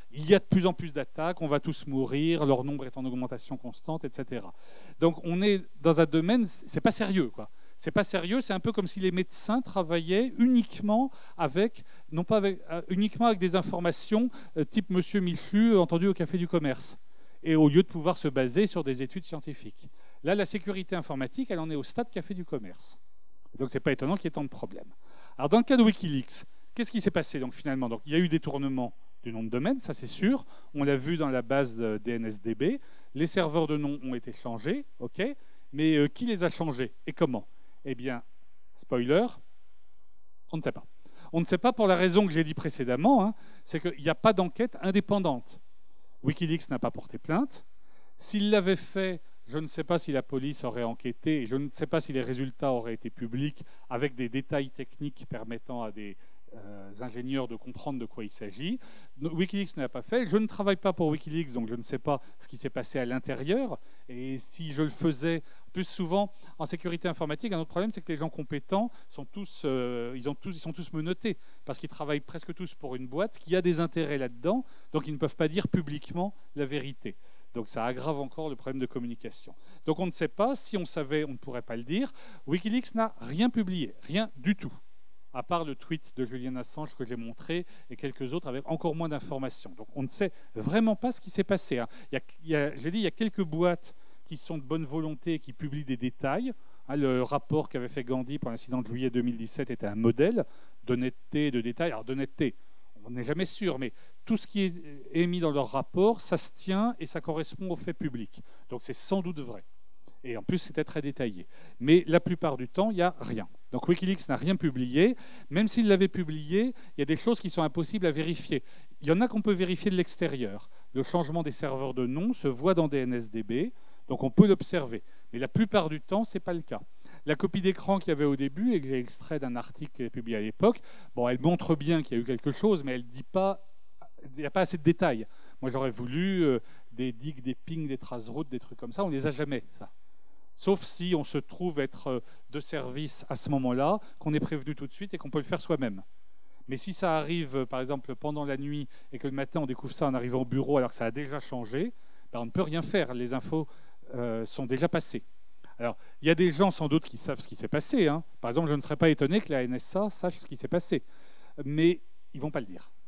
il y a de plus en plus d'attaques, on va tous mourir, leur nombre est en augmentation constante, et cetera. Donc on est dans un domaine, c'est pas sérieux, quoi. C'est pas sérieux, c'est un peu comme si les médecins travaillaient uniquement avec, non pas avec, euh, uniquement avec des informations euh, type Monsieur Michu entendu au Café du Commerce, et au lieu de pouvoir se baser sur des études scientifiques. Là, la sécurité informatique, elle en est au stade Café du Commerce. Donc c'est pas étonnant qu'il y ait tant de problèmes. Alors dans le cas de Wikileaks, qu'est-ce qui s'est passé donc finalement? Donc il y a eu détournement du nom de domaine, ça c'est sûr. On l'a vu dans la base de D N S D B. Les serveurs de nom ont été changés, ok. Mais euh, qui les a changés et comment? Eh bien, spoiler, on ne sait pas. On ne sait pas pour la raison que j'ai dit précédemment, hein, c'est qu'il n'y a pas d'enquête indépendante. Wikileaks n'a pas porté plainte. S'il l'avait fait, je ne sais pas si la police aurait enquêté, et je ne sais pas si les résultats auraient été publics avec des détails techniques permettant à des euh, ingénieurs de comprendre de quoi il s'agit. Wikileaks ne l'a pas fait. Je ne travaille pas pour Wikileaks, donc je ne sais pas ce qui s'est passé à l'intérieur. Et si je le faisais, plus souvent en sécurité informatique, un autre problème, c'est que les gens compétents sont tous, euh, ils ont tous, ils sont tous menottés parce qu'ils travaillent presque tous pour une boîte qui a des intérêts là-dedans, donc ils ne peuvent pas dire publiquement la vérité. Donc ça aggrave encore le problème de communication. Donc on ne sait pas. Si on savait, on ne pourrait pas le dire. Wikileaks n'a rien publié, rien du tout, à part le tweet de Julian Assange que j'ai montré et quelques autres avec encore moins d'informations. Donc on ne sait vraiment pas ce qui s'est passé. Hein. Il y a, il y a, j'ai dit, il y a quelques boîtes qui sont de bonne volonté et qui publient des détails. Hein, le rapport qu'avait fait Gandhi pour l'incident de juillet deux mille dix-sept était un modèle d'honnêteté et de détails. Alors d'honnêteté, on n'est jamais sûr, mais tout ce qui est émis dans leur rapport, ça se tient et ça correspond aux faits publics. Donc c'est sans doute vrai. Et en plus, c'était très détaillé. Mais la plupart du temps, il n'y a rien. Donc Wikileaks n'a rien publié. Même s'il l'avait publié, il y a des choses qui sont impossibles à vérifier. Il y en a qu'on peut vérifier de l'extérieur. Le changement des serveurs de nom se voit dans D N S D B, donc on peut l'observer. Mais la plupart du temps, ce n'est pas le cas. La copie d'écran qu'il y avait au début, et que j'ai extrait d'un article qui est publié à l'époque, bon, elle montre bien qu'il y a eu quelque chose, mais elle ne dit pas, il n'y a pas assez de détails. Moi, j'aurais voulu euh, des digues, des pings, des traces routes, des trucs comme ça. On ne les a jamais, ça. Sauf si on se trouve être de service à ce moment-là, qu'on est prévenu tout de suite et qu'on peut le faire soi-même. Mais si ça arrive, par exemple, pendant la nuit et que le matin, on découvre ça en arrivant au bureau alors que ça a déjà changé, ben on ne peut rien faire. Les infos euh, sont déjà passées. Alors, il y a des gens sans doute qui savent ce qui s'est passé. Hein. Par exemple, je ne serais pas étonné que la N S A sache ce qui s'est passé. Mais ils ne vont pas le dire.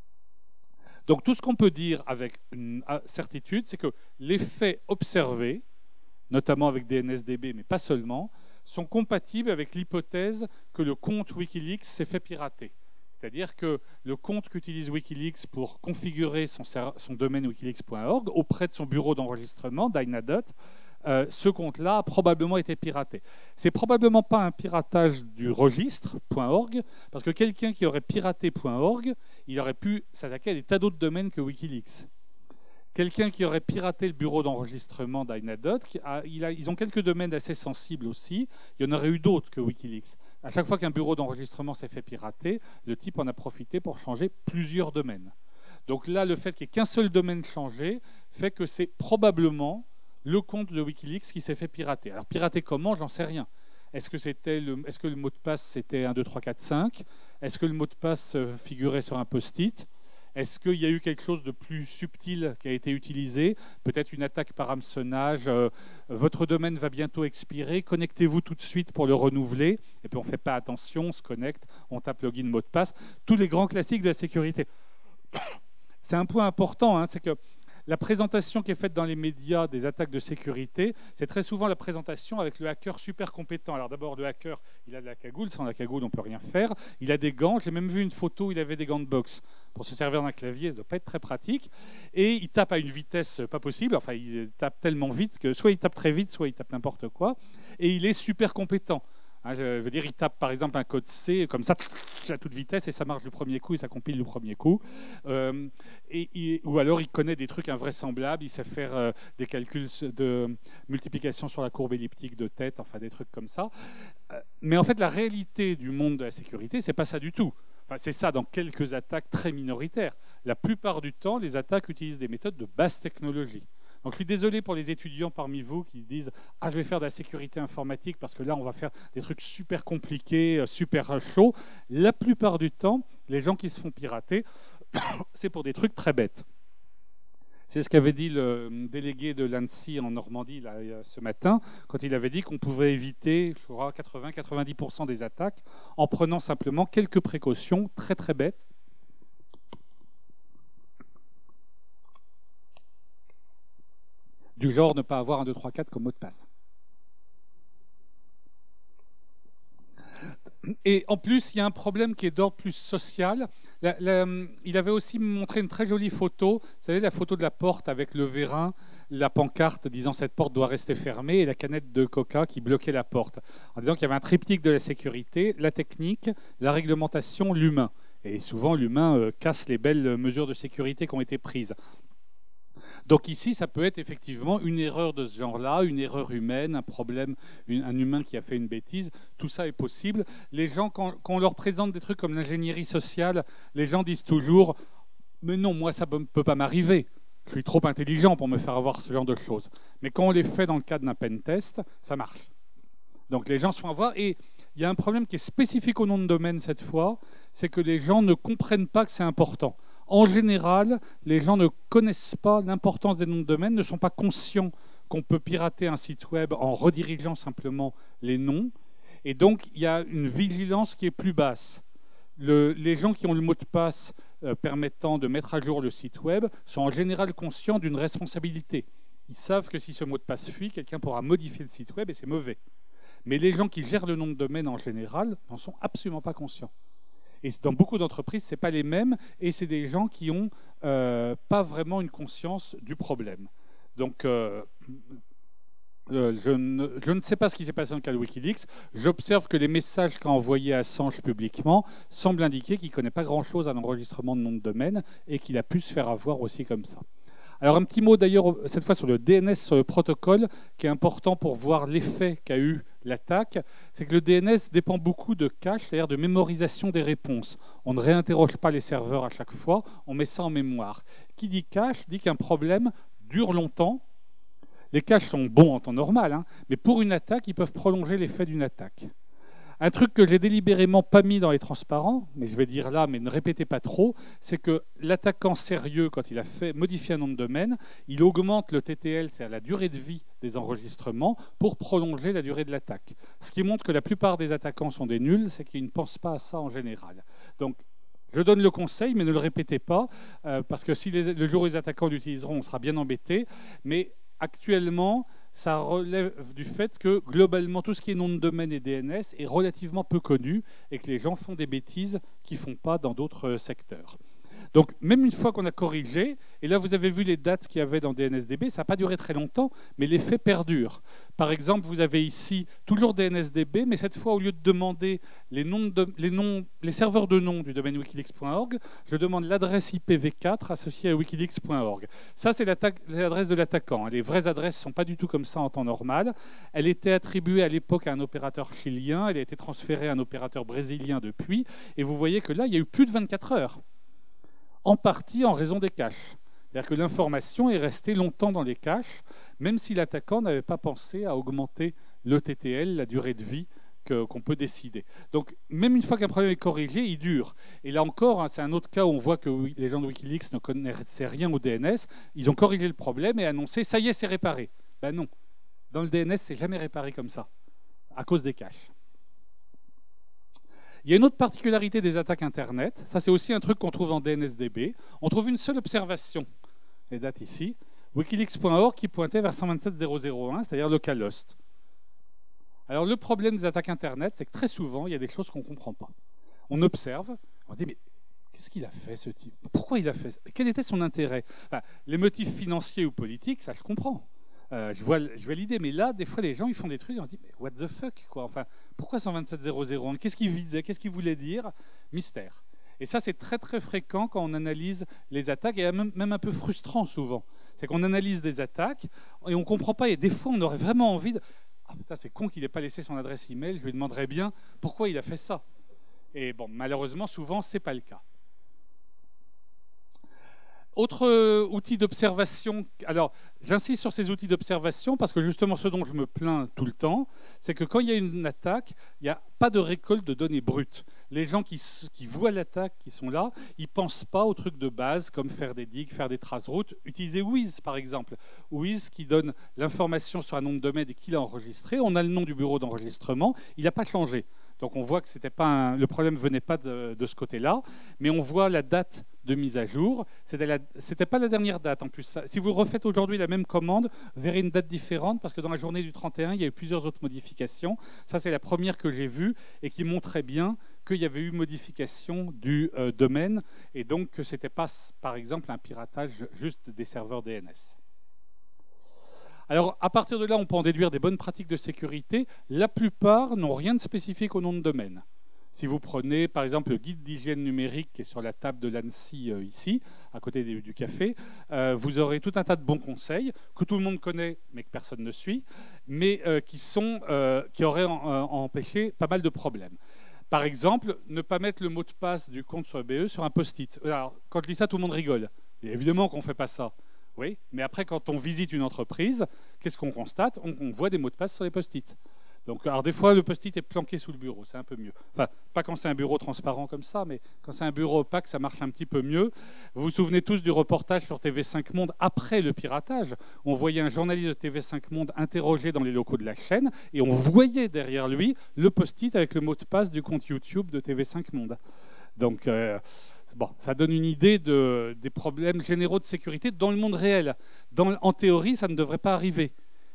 Donc, tout ce qu'on peut dire avec une certitude, c'est que les faits observés, notamment avec D N S D B, mais pas seulement, sont compatibles avec l'hypothèse que le compte Wikileaks s'est fait pirater. C'est-à-dire que le compte qu'utilise Wikileaks pour configurer son, son domaine wikileaks point org auprès de son bureau d'enregistrement, Dynadot, euh, ce compte-là a probablement été piraté. C'est probablement pas un piratage du registre .org, parce que quelqu'un qui aurait piraté .org, il aurait pu s'attaquer à des tas d'autres domaines que Wikileaks. Quelqu'un qui aurait piraté le bureau d'enregistrement d'Inadot, il a, ils ont quelques domaines assez sensibles aussi. Il y en aurait eu d'autres que Wikileaks. À chaque fois qu'un bureau d'enregistrement s'est fait pirater, le type en a profité pour changer plusieurs domaines. Donc là, le fait qu'il n'y ait qu'un seul domaine changé fait que c'est probablement le compte de Wikileaks qui s'est fait pirater. Alors pirater comment? J'en sais rien. Est-ce que, c'était le, est-ce que le mot de passe c'était un, deux, trois, quatre, cinq? Est-ce que le mot de passe figurait sur un post-it? Est-ce qu'il y a eu quelque chose de plus subtil qui a été utilisé? Peut-être une attaque par hameçonnage. Euh, votre domaine va bientôt expirer. Connectez-vous tout de suite pour le renouveler. Et puis on ne fait pas attention, on se connecte, on tape login, mot de passe. Tous les grands classiques de la sécurité. C'est un point important, hein, c'est que la présentation qui est faite dans les médias des attaques de sécurité, c'est très souvent la présentation avec le hacker super compétent. Alors d'abord, le hacker, il a de la cagoule. Sans la cagoule, on ne peut rien faire. Il a des gants. J'ai même vu une photo où il avait des gants de boxe. Pour se servir d'un clavier, ça ne doit pas être très pratique. Et il tape à une vitesse pas possible. Enfin, il tape tellement vite que soit il tape très vite, soit il tape n'importe quoi. Et il est super compétent. Hein, je veux dire, il tape par exemple un code C comme ça à toute vitesse et ça marche du premier coup et ça compile du premier coup. Euh, et, et, ou alors il connaît des trucs invraisemblables, il sait faire euh, des calculs de multiplication sur la courbe elliptique de tête, enfin des trucs comme ça. Euh, mais en fait, la réalité du monde de la sécurité, c'est pas ça du tout. Enfin, c'est ça dans quelques attaques très minoritaires. La plupart du temps, les attaques utilisent des méthodes de basse technologie. Donc je suis désolé pour les étudiants parmi vous qui disent « Ah, je vais faire de la sécurité informatique parce que là, on va faire des trucs super compliqués, super chauds. » La plupart du temps, les gens qui se font pirater, c'est pour des trucs très bêtes. C'est ce qu'avait dit le délégué de l'A N S I en Normandie là, ce matin, quand il avait dit qu'on pouvait éviter, je crois, quatre-vingts à quatre-vingt-dix pour cent des attaques en prenant simplement quelques précautions très très bêtes. Du genre ne pas avoir un, deux, trois, quatre comme mot de passe. Et en plus, il y a un problème qui est d'ordre plus social. La, la, il avait aussi montré une très jolie photo. Vous savez, la photo de la porte avec le vérin, la pancarte disant cette porte doit rester fermée et la canette de coca qui bloquait la porte. En disant qu'il y avait un triptyque de la sécurité, la technique, la réglementation, l'humain. Et souvent, l'humain euh, casse les belles mesures de sécurité qui ont été prises. Donc ici, ça peut être effectivement une erreur de ce genre-là, une erreur humaine, un problème, une, un humain qui a fait une bêtise. Tout ça est possible. Les gens, quand, quand on leur présente des trucs comme l'ingénierie sociale, les gens disent toujours « Mais non, moi, ça ne peut pas m'arriver. Je suis trop intelligent pour me faire avoir ce genre de choses. » Mais quand on les fait dans le cadre d'un pen test, ça marche. Donc les gens se font avoir. Et il y a un problème qui est spécifique au nom de domaine cette fois, c'est que les gens ne comprennent pas que c'est important. En général, les gens ne connaissent pas l'importance des noms de domaine, ne sont pas conscients qu'on peut pirater un site web en redirigeant simplement les noms. Et donc, il y a une vigilance qui est plus basse. Le, les gens qui ont le mot de passe euh, permettant de mettre à jour le site web sont en général conscients d'une responsabilité. Ils savent que si ce mot de passe fuit, quelqu'un pourra modifier le site web et c'est mauvais. Mais les gens qui gèrent le nom de domaine en général n'en sont absolument pas conscients. Et dans beaucoup d'entreprises, ce n'est pas les mêmes, et c'est des gens qui n'ont euh, pas vraiment une conscience du problème. Donc, euh, euh, je, ne, je ne sais pas ce qui s'est passé dans le cas de Wikileaks. J'observe que les messages qu'a envoyés Assange publiquement semblent indiquer qu'il ne connaît pas grand-chose à l'enregistrement de nom de domaine, et qu'il a pu se faire avoir aussi comme ça. Alors un petit mot d'ailleurs, cette fois sur le D N S, sur le protocole, qui est important pour voir l'effet qu'a eu l'attaque, c'est que le D N S dépend beaucoup de cache, c'est-à-dire de mémorisation des réponses. On ne réinterroge pas les serveurs à chaque fois, on met ça en mémoire. Qui dit cache dit qu'un problème dure longtemps. Les caches sont bons en temps normal, hein, mais pour une attaque, ils peuvent prolonger l'effet d'une attaque. Un truc que j'ai délibérément pas mis dans les transparents, mais je vais dire là, mais ne répétez pas trop, c'est que l'attaquant sérieux, quand il a fait modifier un nom de domaine, il augmente le T T L, c'est-à-dire la durée de vie des enregistrements, pour prolonger la durée de l'attaque. Ce qui montre que la plupart des attaquants sont des nuls, c'est qu'ils ne pensent pas à ça en général. Donc, je donne le conseil, mais ne le répétez pas, euh, parce que si les, le jour où les attaquants l'utiliseront, on sera bien embêté. Mais actuellement, ça relève du fait que, globalement, tout ce qui est nom de domaine et D N S est relativement peu connu et que les gens font des bêtises qu'ils ne font pas dans d'autres secteurs. Donc, même une fois qu'on a corrigé, et là, vous avez vu les dates qu'il y avait dans D N S D B, ça n'a pas duré très longtemps, mais l'effet perdure. Par exemple, vous avez ici toujours D N S D B, mais cette fois, au lieu de demander les, noms de, les, noms, les serveurs de nom du domaine wikileaks point org, je demande l'adresse I P v quatre associée à wikileaks point org. Ça, c'est l'adresse de l'attaquant. Les vraies adresses ne sont pas du tout comme ça en temps normal. Elle était attribuée à l'époque à un opérateur chilien, elle a été transférée à un opérateur brésilien depuis, et vous voyez que là, il y a eu plus de vingt-quatre heures. En partie en raison des caches. C'est-à-dire que l'information est restée longtemps dans les caches, même si l'attaquant n'avait pas pensé à augmenter le T T L, la durée de vie que, qu'on peut décider. Donc, même une fois qu'un problème est corrigé, il dure. Et là encore, hein, c'est un autre cas où on voit que les gens de Wikileaks ne connaissaient rien au D N S. Ils ont corrigé le problème et annoncé « ça y est, c'est réparé ». Ben non. Dans le D N S, c'est jamais réparé comme ça, à cause des caches. Il y a une autre particularité des attaques Internet. Ça, c'est aussi un truc qu'on trouve dans D N S D B. On trouve une seule observation. Les dates ici. wikileaks point org qui pointait vers cent vingt-sept point zéro point zéro point un, c'est-à-dire localhost. Alors, le problème des attaques Internet, c'est que très souvent, il y a des choses qu'on ne comprend pas. On observe, on se dit, mais qu'est-ce qu'il a fait, ce type? Pourquoi il a fait ça? Quel était son intérêt? Enfin, les motifs financiers ou politiques, ça, je comprends. Euh, je vois, je vois l'idée, mais là, des fois, les gens, ils font des trucs, et on se dit, mais what the fuck, quoi. Enfin, pourquoi cent vingt-sept point zéro point zéro point un? Qu'est-ce qu'il visait? Qu'est-ce qu'il voulait dire? Mystère. Et ça, c'est très, très fréquent quand on analyse les attaques, et même, même un peu frustrant, souvent. C'est qu'on analyse des attaques, et on ne comprend pas, et des fois, on aurait vraiment envie de... Ah, putain, c'est con qu'il n'ait pas laissé son adresse email, je lui demanderais bien pourquoi il a fait ça. Et bon, malheureusement, souvent, ce n'est pas le cas. Autre euh, outil d'observation, alors j'insiste sur ces outils d'observation parce que justement ce dont je me plains tout le temps, c'est que quand il y a une attaque, il n'y a pas de récolte de données brutes. Les gens qui, qui voient l'attaque, qui sont là, ils ne pensent pas aux trucs de base comme faire des digues, faire des traces routes. Utilisez Wiz par exemple. Wiz qui donne l'information sur un nom de domaine et qui l'a enregistré. On a le nom du bureau d'enregistrement, il n'a pas changé. Donc on voit que c'était pas un, le problème ne venait pas de, de ce côté-là, mais on voit la date de mise à jour. Ce n'était pas la dernière date en plus. Si vous refaites aujourd'hui la même commande, vous verrez une date différente parce que dans la journée du trente et un, il y a eu plusieurs autres modifications. Ça, c'est la première que j'ai vue et qui montrait bien qu'il y avait eu modification du euh, domaine et donc que ce n'était pas, par exemple, un piratage juste des serveurs D N S. Alors, à partir de là, on peut en déduire des bonnes pratiques de sécurité. La plupart n'ont rien de spécifique au nom de domaine. Si vous prenez, par exemple, le guide d'hygiène numérique qui est sur la table de l'ANSSI euh, ici, à côté du, du café, euh, vous aurez tout un tas de bons conseils que tout le monde connaît, mais que personne ne suit, mais euh, qui, sont, euh, qui auraient en, en empêché pas mal de problèmes. Par exemple, ne pas mettre le mot de passe du compte sur B E sur un post-it. Alors, quand je dis ça, tout le monde rigole. Et évidemment qu'on ne fait pas ça. Oui, mais après, quand on visite une entreprise, qu'est-ce qu'on constate? on, on voit des mots de passe sur les post-it. Donc, alors des fois, le post-it est planqué sous le bureau, c'est un peu mieux. Enfin, pas quand c'est un bureau transparent comme ça, mais quand c'est un bureau opaque, ça marche un petit peu mieux. Vous vous souvenez tous du reportage sur T V cinq Monde après le piratage. On voyait un journaliste de T V cinq Monde interrogé dans les locaux de la chaîne, et on voyait derrière lui le post-it avec le mot de passe du compte YouTube de T V cinq Monde. Donc, euh, bon, ça donne une idée de, des problèmes généraux de sécurité dans le monde réel. Dans, en théorie, ça ne devrait pas arriver.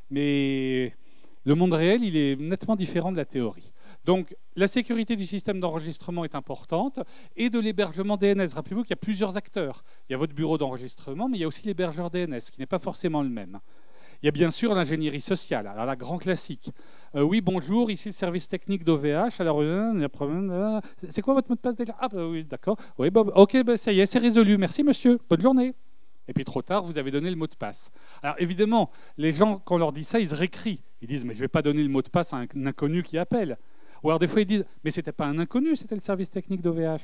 Mais le monde réel, il est nettement différent de la théorie. Donc, la sécurité du système d'enregistrement est importante et de l'hébergement D N S. Rappelez-vous qu'il y a plusieurs acteurs. Il y a votre bureau d'enregistrement, mais il y a aussi l'hébergeur D N S, qui n'est pas forcément le même. Il y a bien sûr l'ingénierie sociale, alors la grand classique. Euh, oui, bonjour, ici le service technique d'O V H. Alors, euh, il y a problème. Euh, c'est quoi votre mot de passe déjà? Ah, bah, oui, d'accord. Oui, bah, ok, bah, ça y est, c'est résolu. Merci, monsieur. Bonne journée. Et puis trop tard, vous avez donné le mot de passe. Alors évidemment, les gens, quand on leur dit ça, ils se récrient. Ils disent, mais je ne vais pas donner le mot de passe à un inconnu qui appelle. Ou alors des fois, ils disent, mais ce n'était pas un inconnu, c'était le service technique d'O V H.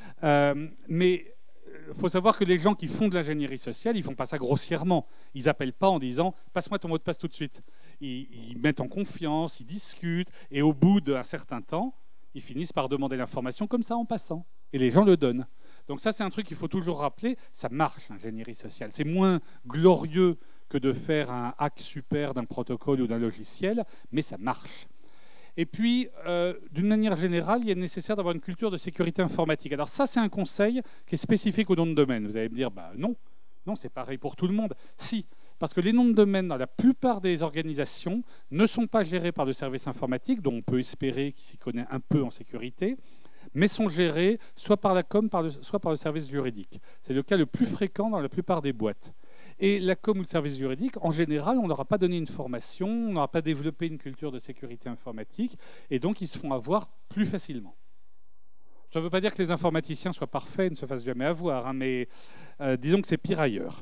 Euh, mais il faut savoir que les gens qui font de l'ingénierie sociale, ils ne font pas ça grossièrement. Ils n'appellent pas en disant « passe-moi ton mot de passe tout de suite ». Ils, ils mettent en confiance, ils discutent, et au bout d'un certain temps, ils finissent par demander l'information comme ça en passant. Et les gens le donnent. Donc ça, c'est un truc qu'il faut toujours rappeler. Ça marche, l'ingénierie sociale. C'est moins glorieux que de faire un hack super d'un protocole ou d'un logiciel, mais ça marche. Et puis, euh, d'une manière générale, il est nécessaire d'avoir une culture de sécurité informatique. Alors ça, c'est un conseil qui est spécifique au nom de domaine. Vous allez me dire, bah non, non, c'est pareil pour tout le monde. Si, parce que les noms de domaine, dans la plupart des organisations, ne sont pas gérés par le service informatique, dont on peut espérer qu'il s'y connaît un peu en sécurité, mais sont gérés soit par la com, par le, soit par le service juridique. C'est le cas le plus fréquent dans la plupart des boîtes. Et la com ou le service juridique, en général, on ne leur a pas donné une formation, on n'aura pas développé une culture de sécurité informatique, et donc ils se font avoir plus facilement. Ça ne veut pas dire que les informaticiens soient parfaits et ne se fassent jamais avoir, hein, mais euh, disons que c'est pire ailleurs.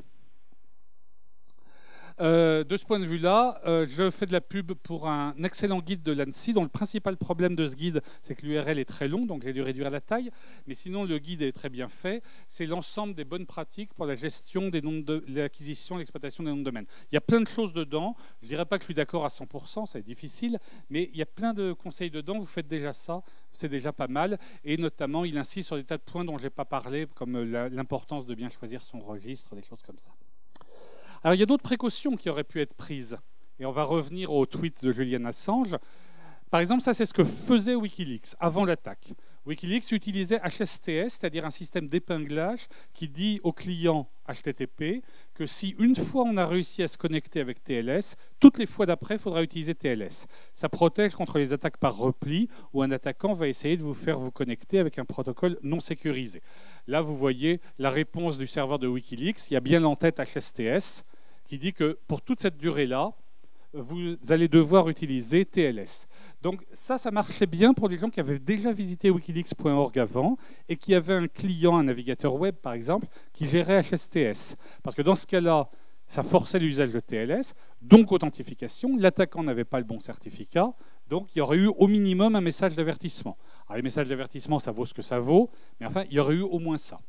Euh, de ce point de vue-là, euh, je fais de la pub pour un excellent guide de l'ANSSI, dont le principal problème de ce guide, c'est que l'U R L est très long, donc j'ai dû réduire la taille. Mais sinon, le guide est très bien fait. C'est l'ensemble des bonnes pratiques pour la gestion des noms de l'acquisition et l'exploitation des noms de domaine. Il y a plein de choses dedans. Je ne dirais pas que je suis d'accord à cent pour cent, c'est difficile, mais il y a plein de conseils dedans. Vous faites déjà ça, c'est déjà pas mal. Et notamment, il insiste sur des tas de points dont je n'ai pas parlé, comme l'importance de bien choisir son registre, des choses comme ça. Alors, il y a d'autres précautions qui auraient pu être prises. Et on va revenir au tweet de Julian Assange. Par exemple, ça, c'est ce que faisait Wikileaks avant l'attaque. Wikileaks utilisait H S T S, c'est-à-dire un système d'épinglage qui dit au client H T T P que si une fois on a réussi à se connecter avec T L S, toutes les fois d'après, il faudra utiliser T L S. Ça protège contre les attaques par repli où un attaquant va essayer de vous faire vous connecter avec un protocole non sécurisé. Là, vous voyez la réponse du serveur de Wikileaks. Il y a bien l'entête H S T S qui dit que pour toute cette durée-là, vous allez devoir utiliser T L S. Donc ça, ça marchait bien pour les gens qui avaient déjà visité wikileaks point org avant et qui avaient un client, un navigateur web par exemple, qui gérait H S T S. Parce que dans ce cas-là, ça forçait l'usage de T L S, donc authentification. L'attaquant n'avait pas le bon certificat, donc il y aurait eu au minimum un message d'avertissement. Alors les messages d'avertissement, ça vaut ce que ça vaut, mais enfin, il y aurait eu au moins ça.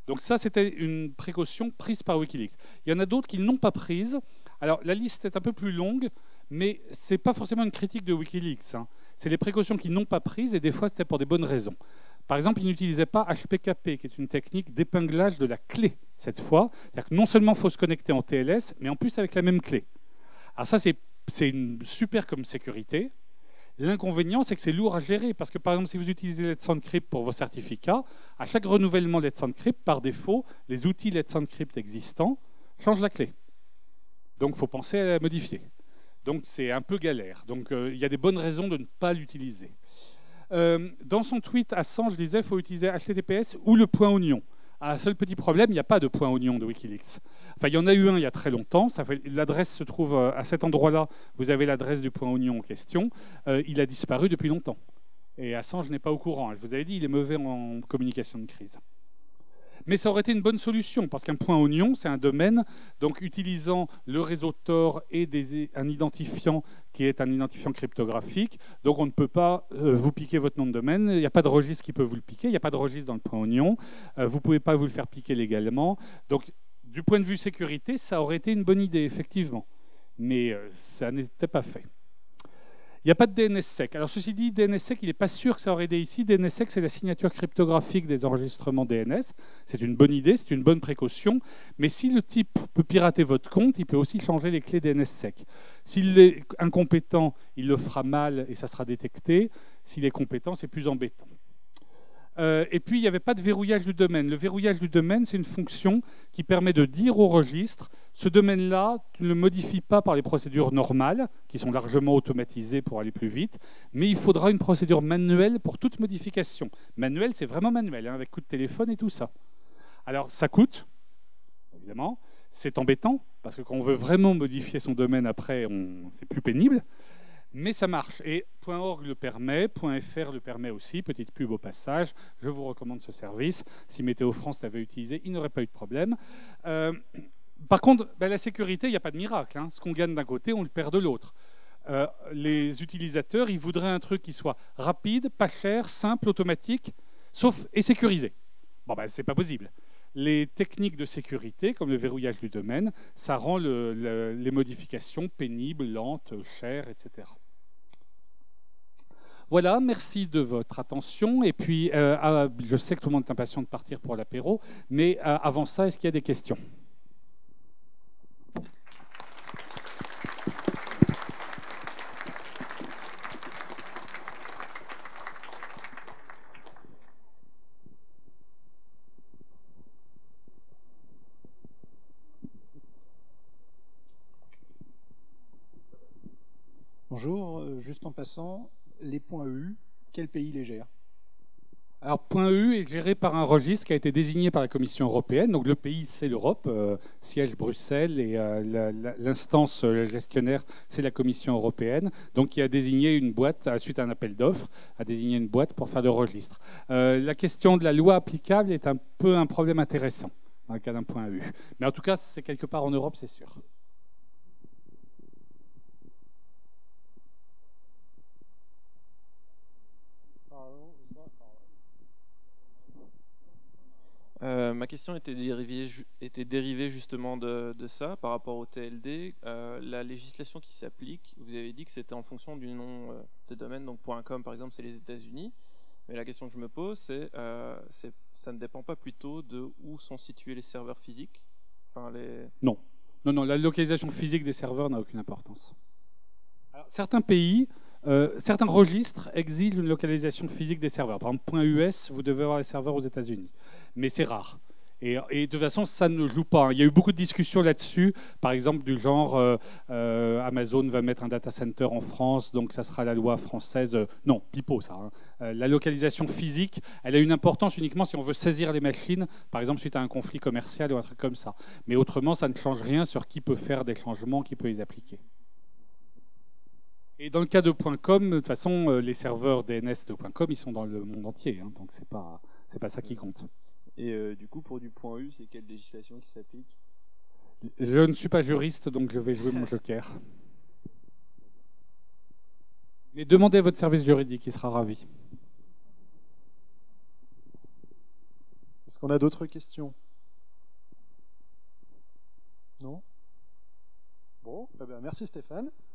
Donc ça, c'était une précaution prise par Wikileaks. Il y en a d'autres qui n'ont pas prise. Alors la liste est un peu plus longue, mais ce n'est pas forcément une critique de Wikileaks. Hein. C'est les précautions qu'ils n'ont pas prises, et des fois, c'était pour des bonnes raisons. Par exemple, ils n'utilisaient pas H P K P, qui est une technique d'épinglage de la clé, cette fois. C'est-à-dire que non seulement il faut se connecter en T L S, mais en plus avec la même clé. Alors ça, c'est une super comme sécurité. L'inconvénient, c'est que c'est lourd à gérer, parce que par exemple, si vous utilisez Let's Encrypt pour vos certificats, à chaque renouvellement Let's Encrypt, par défaut, les outils Let's Encrypt existants changent la clé. Donc, il faut penser à la modifier. Donc, c'est un peu galère. Donc, euh, il y a des bonnes raisons de ne pas l'utiliser. Euh, dans son tweet, Assange disait qu'il faut utiliser H T T P S ou le point oignon. Un seul petit problème, il n'y a pas de point oignon de Wikileaks. Enfin, il y en a eu un il y a très longtemps. L'adresse se trouve à cet endroit-là. Vous avez l'adresse du point oignon en question. Euh, il a disparu depuis longtemps. Et Assange n'est pas au courant. Je vous avais dit, il est mauvais en communication de crise. Mais ça aurait été une bonne solution, parce qu'un point oignon, c'est un domaine, donc utilisant le réseau Tor et des, un identifiant qui est un identifiant cryptographique. Donc on ne peut pas euh, vous piquer votre nom de domaine, il n'y a pas de registre qui peut vous le piquer, il n'y a pas de registre dans le point oignon, euh, vous ne pouvez pas vous le faire piquer légalement. Donc du point de vue sécurité, ça aurait été une bonne idée, effectivement. Mais euh, ça n'était pas fait. Il n'y a pas de D N S sec. Alors ceci dit, D N S sec, il n'est pas sûr que ça aurait aidé ici. D N S sec, c'est la signature cryptographique des enregistrements D N S. C'est une bonne idée, c'est une bonne précaution. Mais si le type peut pirater votre compte, il peut aussi changer les clés D N S sec. S'il est incompétent, il le fera mal et ça sera détecté. S'il est compétent, c'est plus embêtant. Euh, et puis, il n'y avait pas de verrouillage du domaine. Le verrouillage du domaine, c'est une fonction qui permet de dire au registre, ce domaine-là, tu ne le modifies pas par les procédures normales, qui sont largement automatisées pour aller plus vite, mais il faudra une procédure manuelle pour toute modification. Manuel, c'est vraiment manuel, hein, avec coup de téléphone et tout ça. Alors, ça coûte, évidemment. C'est embêtant, parce que quand on veut vraiment modifier son domaine après, c'est plus pénible. Mais ça marche. Et .org le permet, .fr le permet aussi. Petite pub au passage. Je vous recommande ce service. Si Météo France l'avait utilisé, il n'aurait pas eu de problème. Euh, par contre, ben, la sécurité, il n'y a pas de miracle. Hein. Ce qu'on gagne d'un côté, on le perd de l'autre. Euh, les utilisateurs, ils voudraient un truc qui soit rapide, pas cher, simple, automatique, sauf et sécurisé. Bon, ben, c'est pas possible. Les techniques de sécurité, comme le verrouillage du domaine, ça rend le, le, les modifications pénibles, lentes, chères, et cetera. Voilà, merci de votre attention. Et puis, euh, ah, je sais que tout le monde est impatient de partir pour l'apéro, mais euh, avant ça, est-ce qu'il y a des questions ?
Bonjour, juste en passant, les points E U, quel pays les gère?
Alors, point E U est géré par un registre qui a été désigné par la Commission européenne. Donc, le pays, c'est l'Europe, euh, siège Bruxelles, et euh, l'instance gestionnaire, c'est la Commission européenne. Donc, qui a désigné une boîte, suite à un appel d'offres, a désigné une boîte pour faire le registre. Euh, la question de la loi applicable est un peu un problème intéressant dans le cas d'un point E U. Mais en tout cas, c'est quelque part en Europe, c'est sûr.
Euh, ma question était dérivée, était dérivée justement de, de ça par rapport au T L D. Euh, la législation qui s'applique, vous avez dit que c'était en fonction du nom euh, de domaine, donc .com par exemple c'est les États-Unis. Mais la question que je me pose, c'est euh, ça ne dépend pas plutôt de où sont situés les serveurs physiques, enfin, les...
Non. non, non, la localisation physique des serveurs n'a aucune importance. Alors, certains pays, euh, certains registres exigent une localisation physique des serveurs. Par exemple, .U S, vous devez avoir les serveurs aux États-Unis. Mais c'est rare. Et, et de toute façon, ça ne joue pas. Il y a eu beaucoup de discussions là-dessus, par exemple du genre euh, euh, Amazon va mettre un data center en France, donc ça sera la loi française. Euh, non, pipeau ça. Hein. Euh, la localisation physique, elle a une importance uniquement si on veut saisir les machines, par exemple suite à un conflit commercial ou un truc comme ça. Mais autrement, ça ne change rien sur qui peut faire des changements, qui peut les appliquer. Et dans le cas de .com, de toute façon, les serveurs D N S de .com, ils sont dans le monde entier, hein, donc c'est pas, c'est pas ça qui compte.
Et euh, du coup, pour du point U, c'est quelle législation qui s'applique?
Je ne suis pas juriste, donc je vais jouer mon joker. Mais demandez à votre service juridique, il sera ravi.
Est-ce qu'on a d'autres questions? Non? Bon, eh ben, merci Stéphane.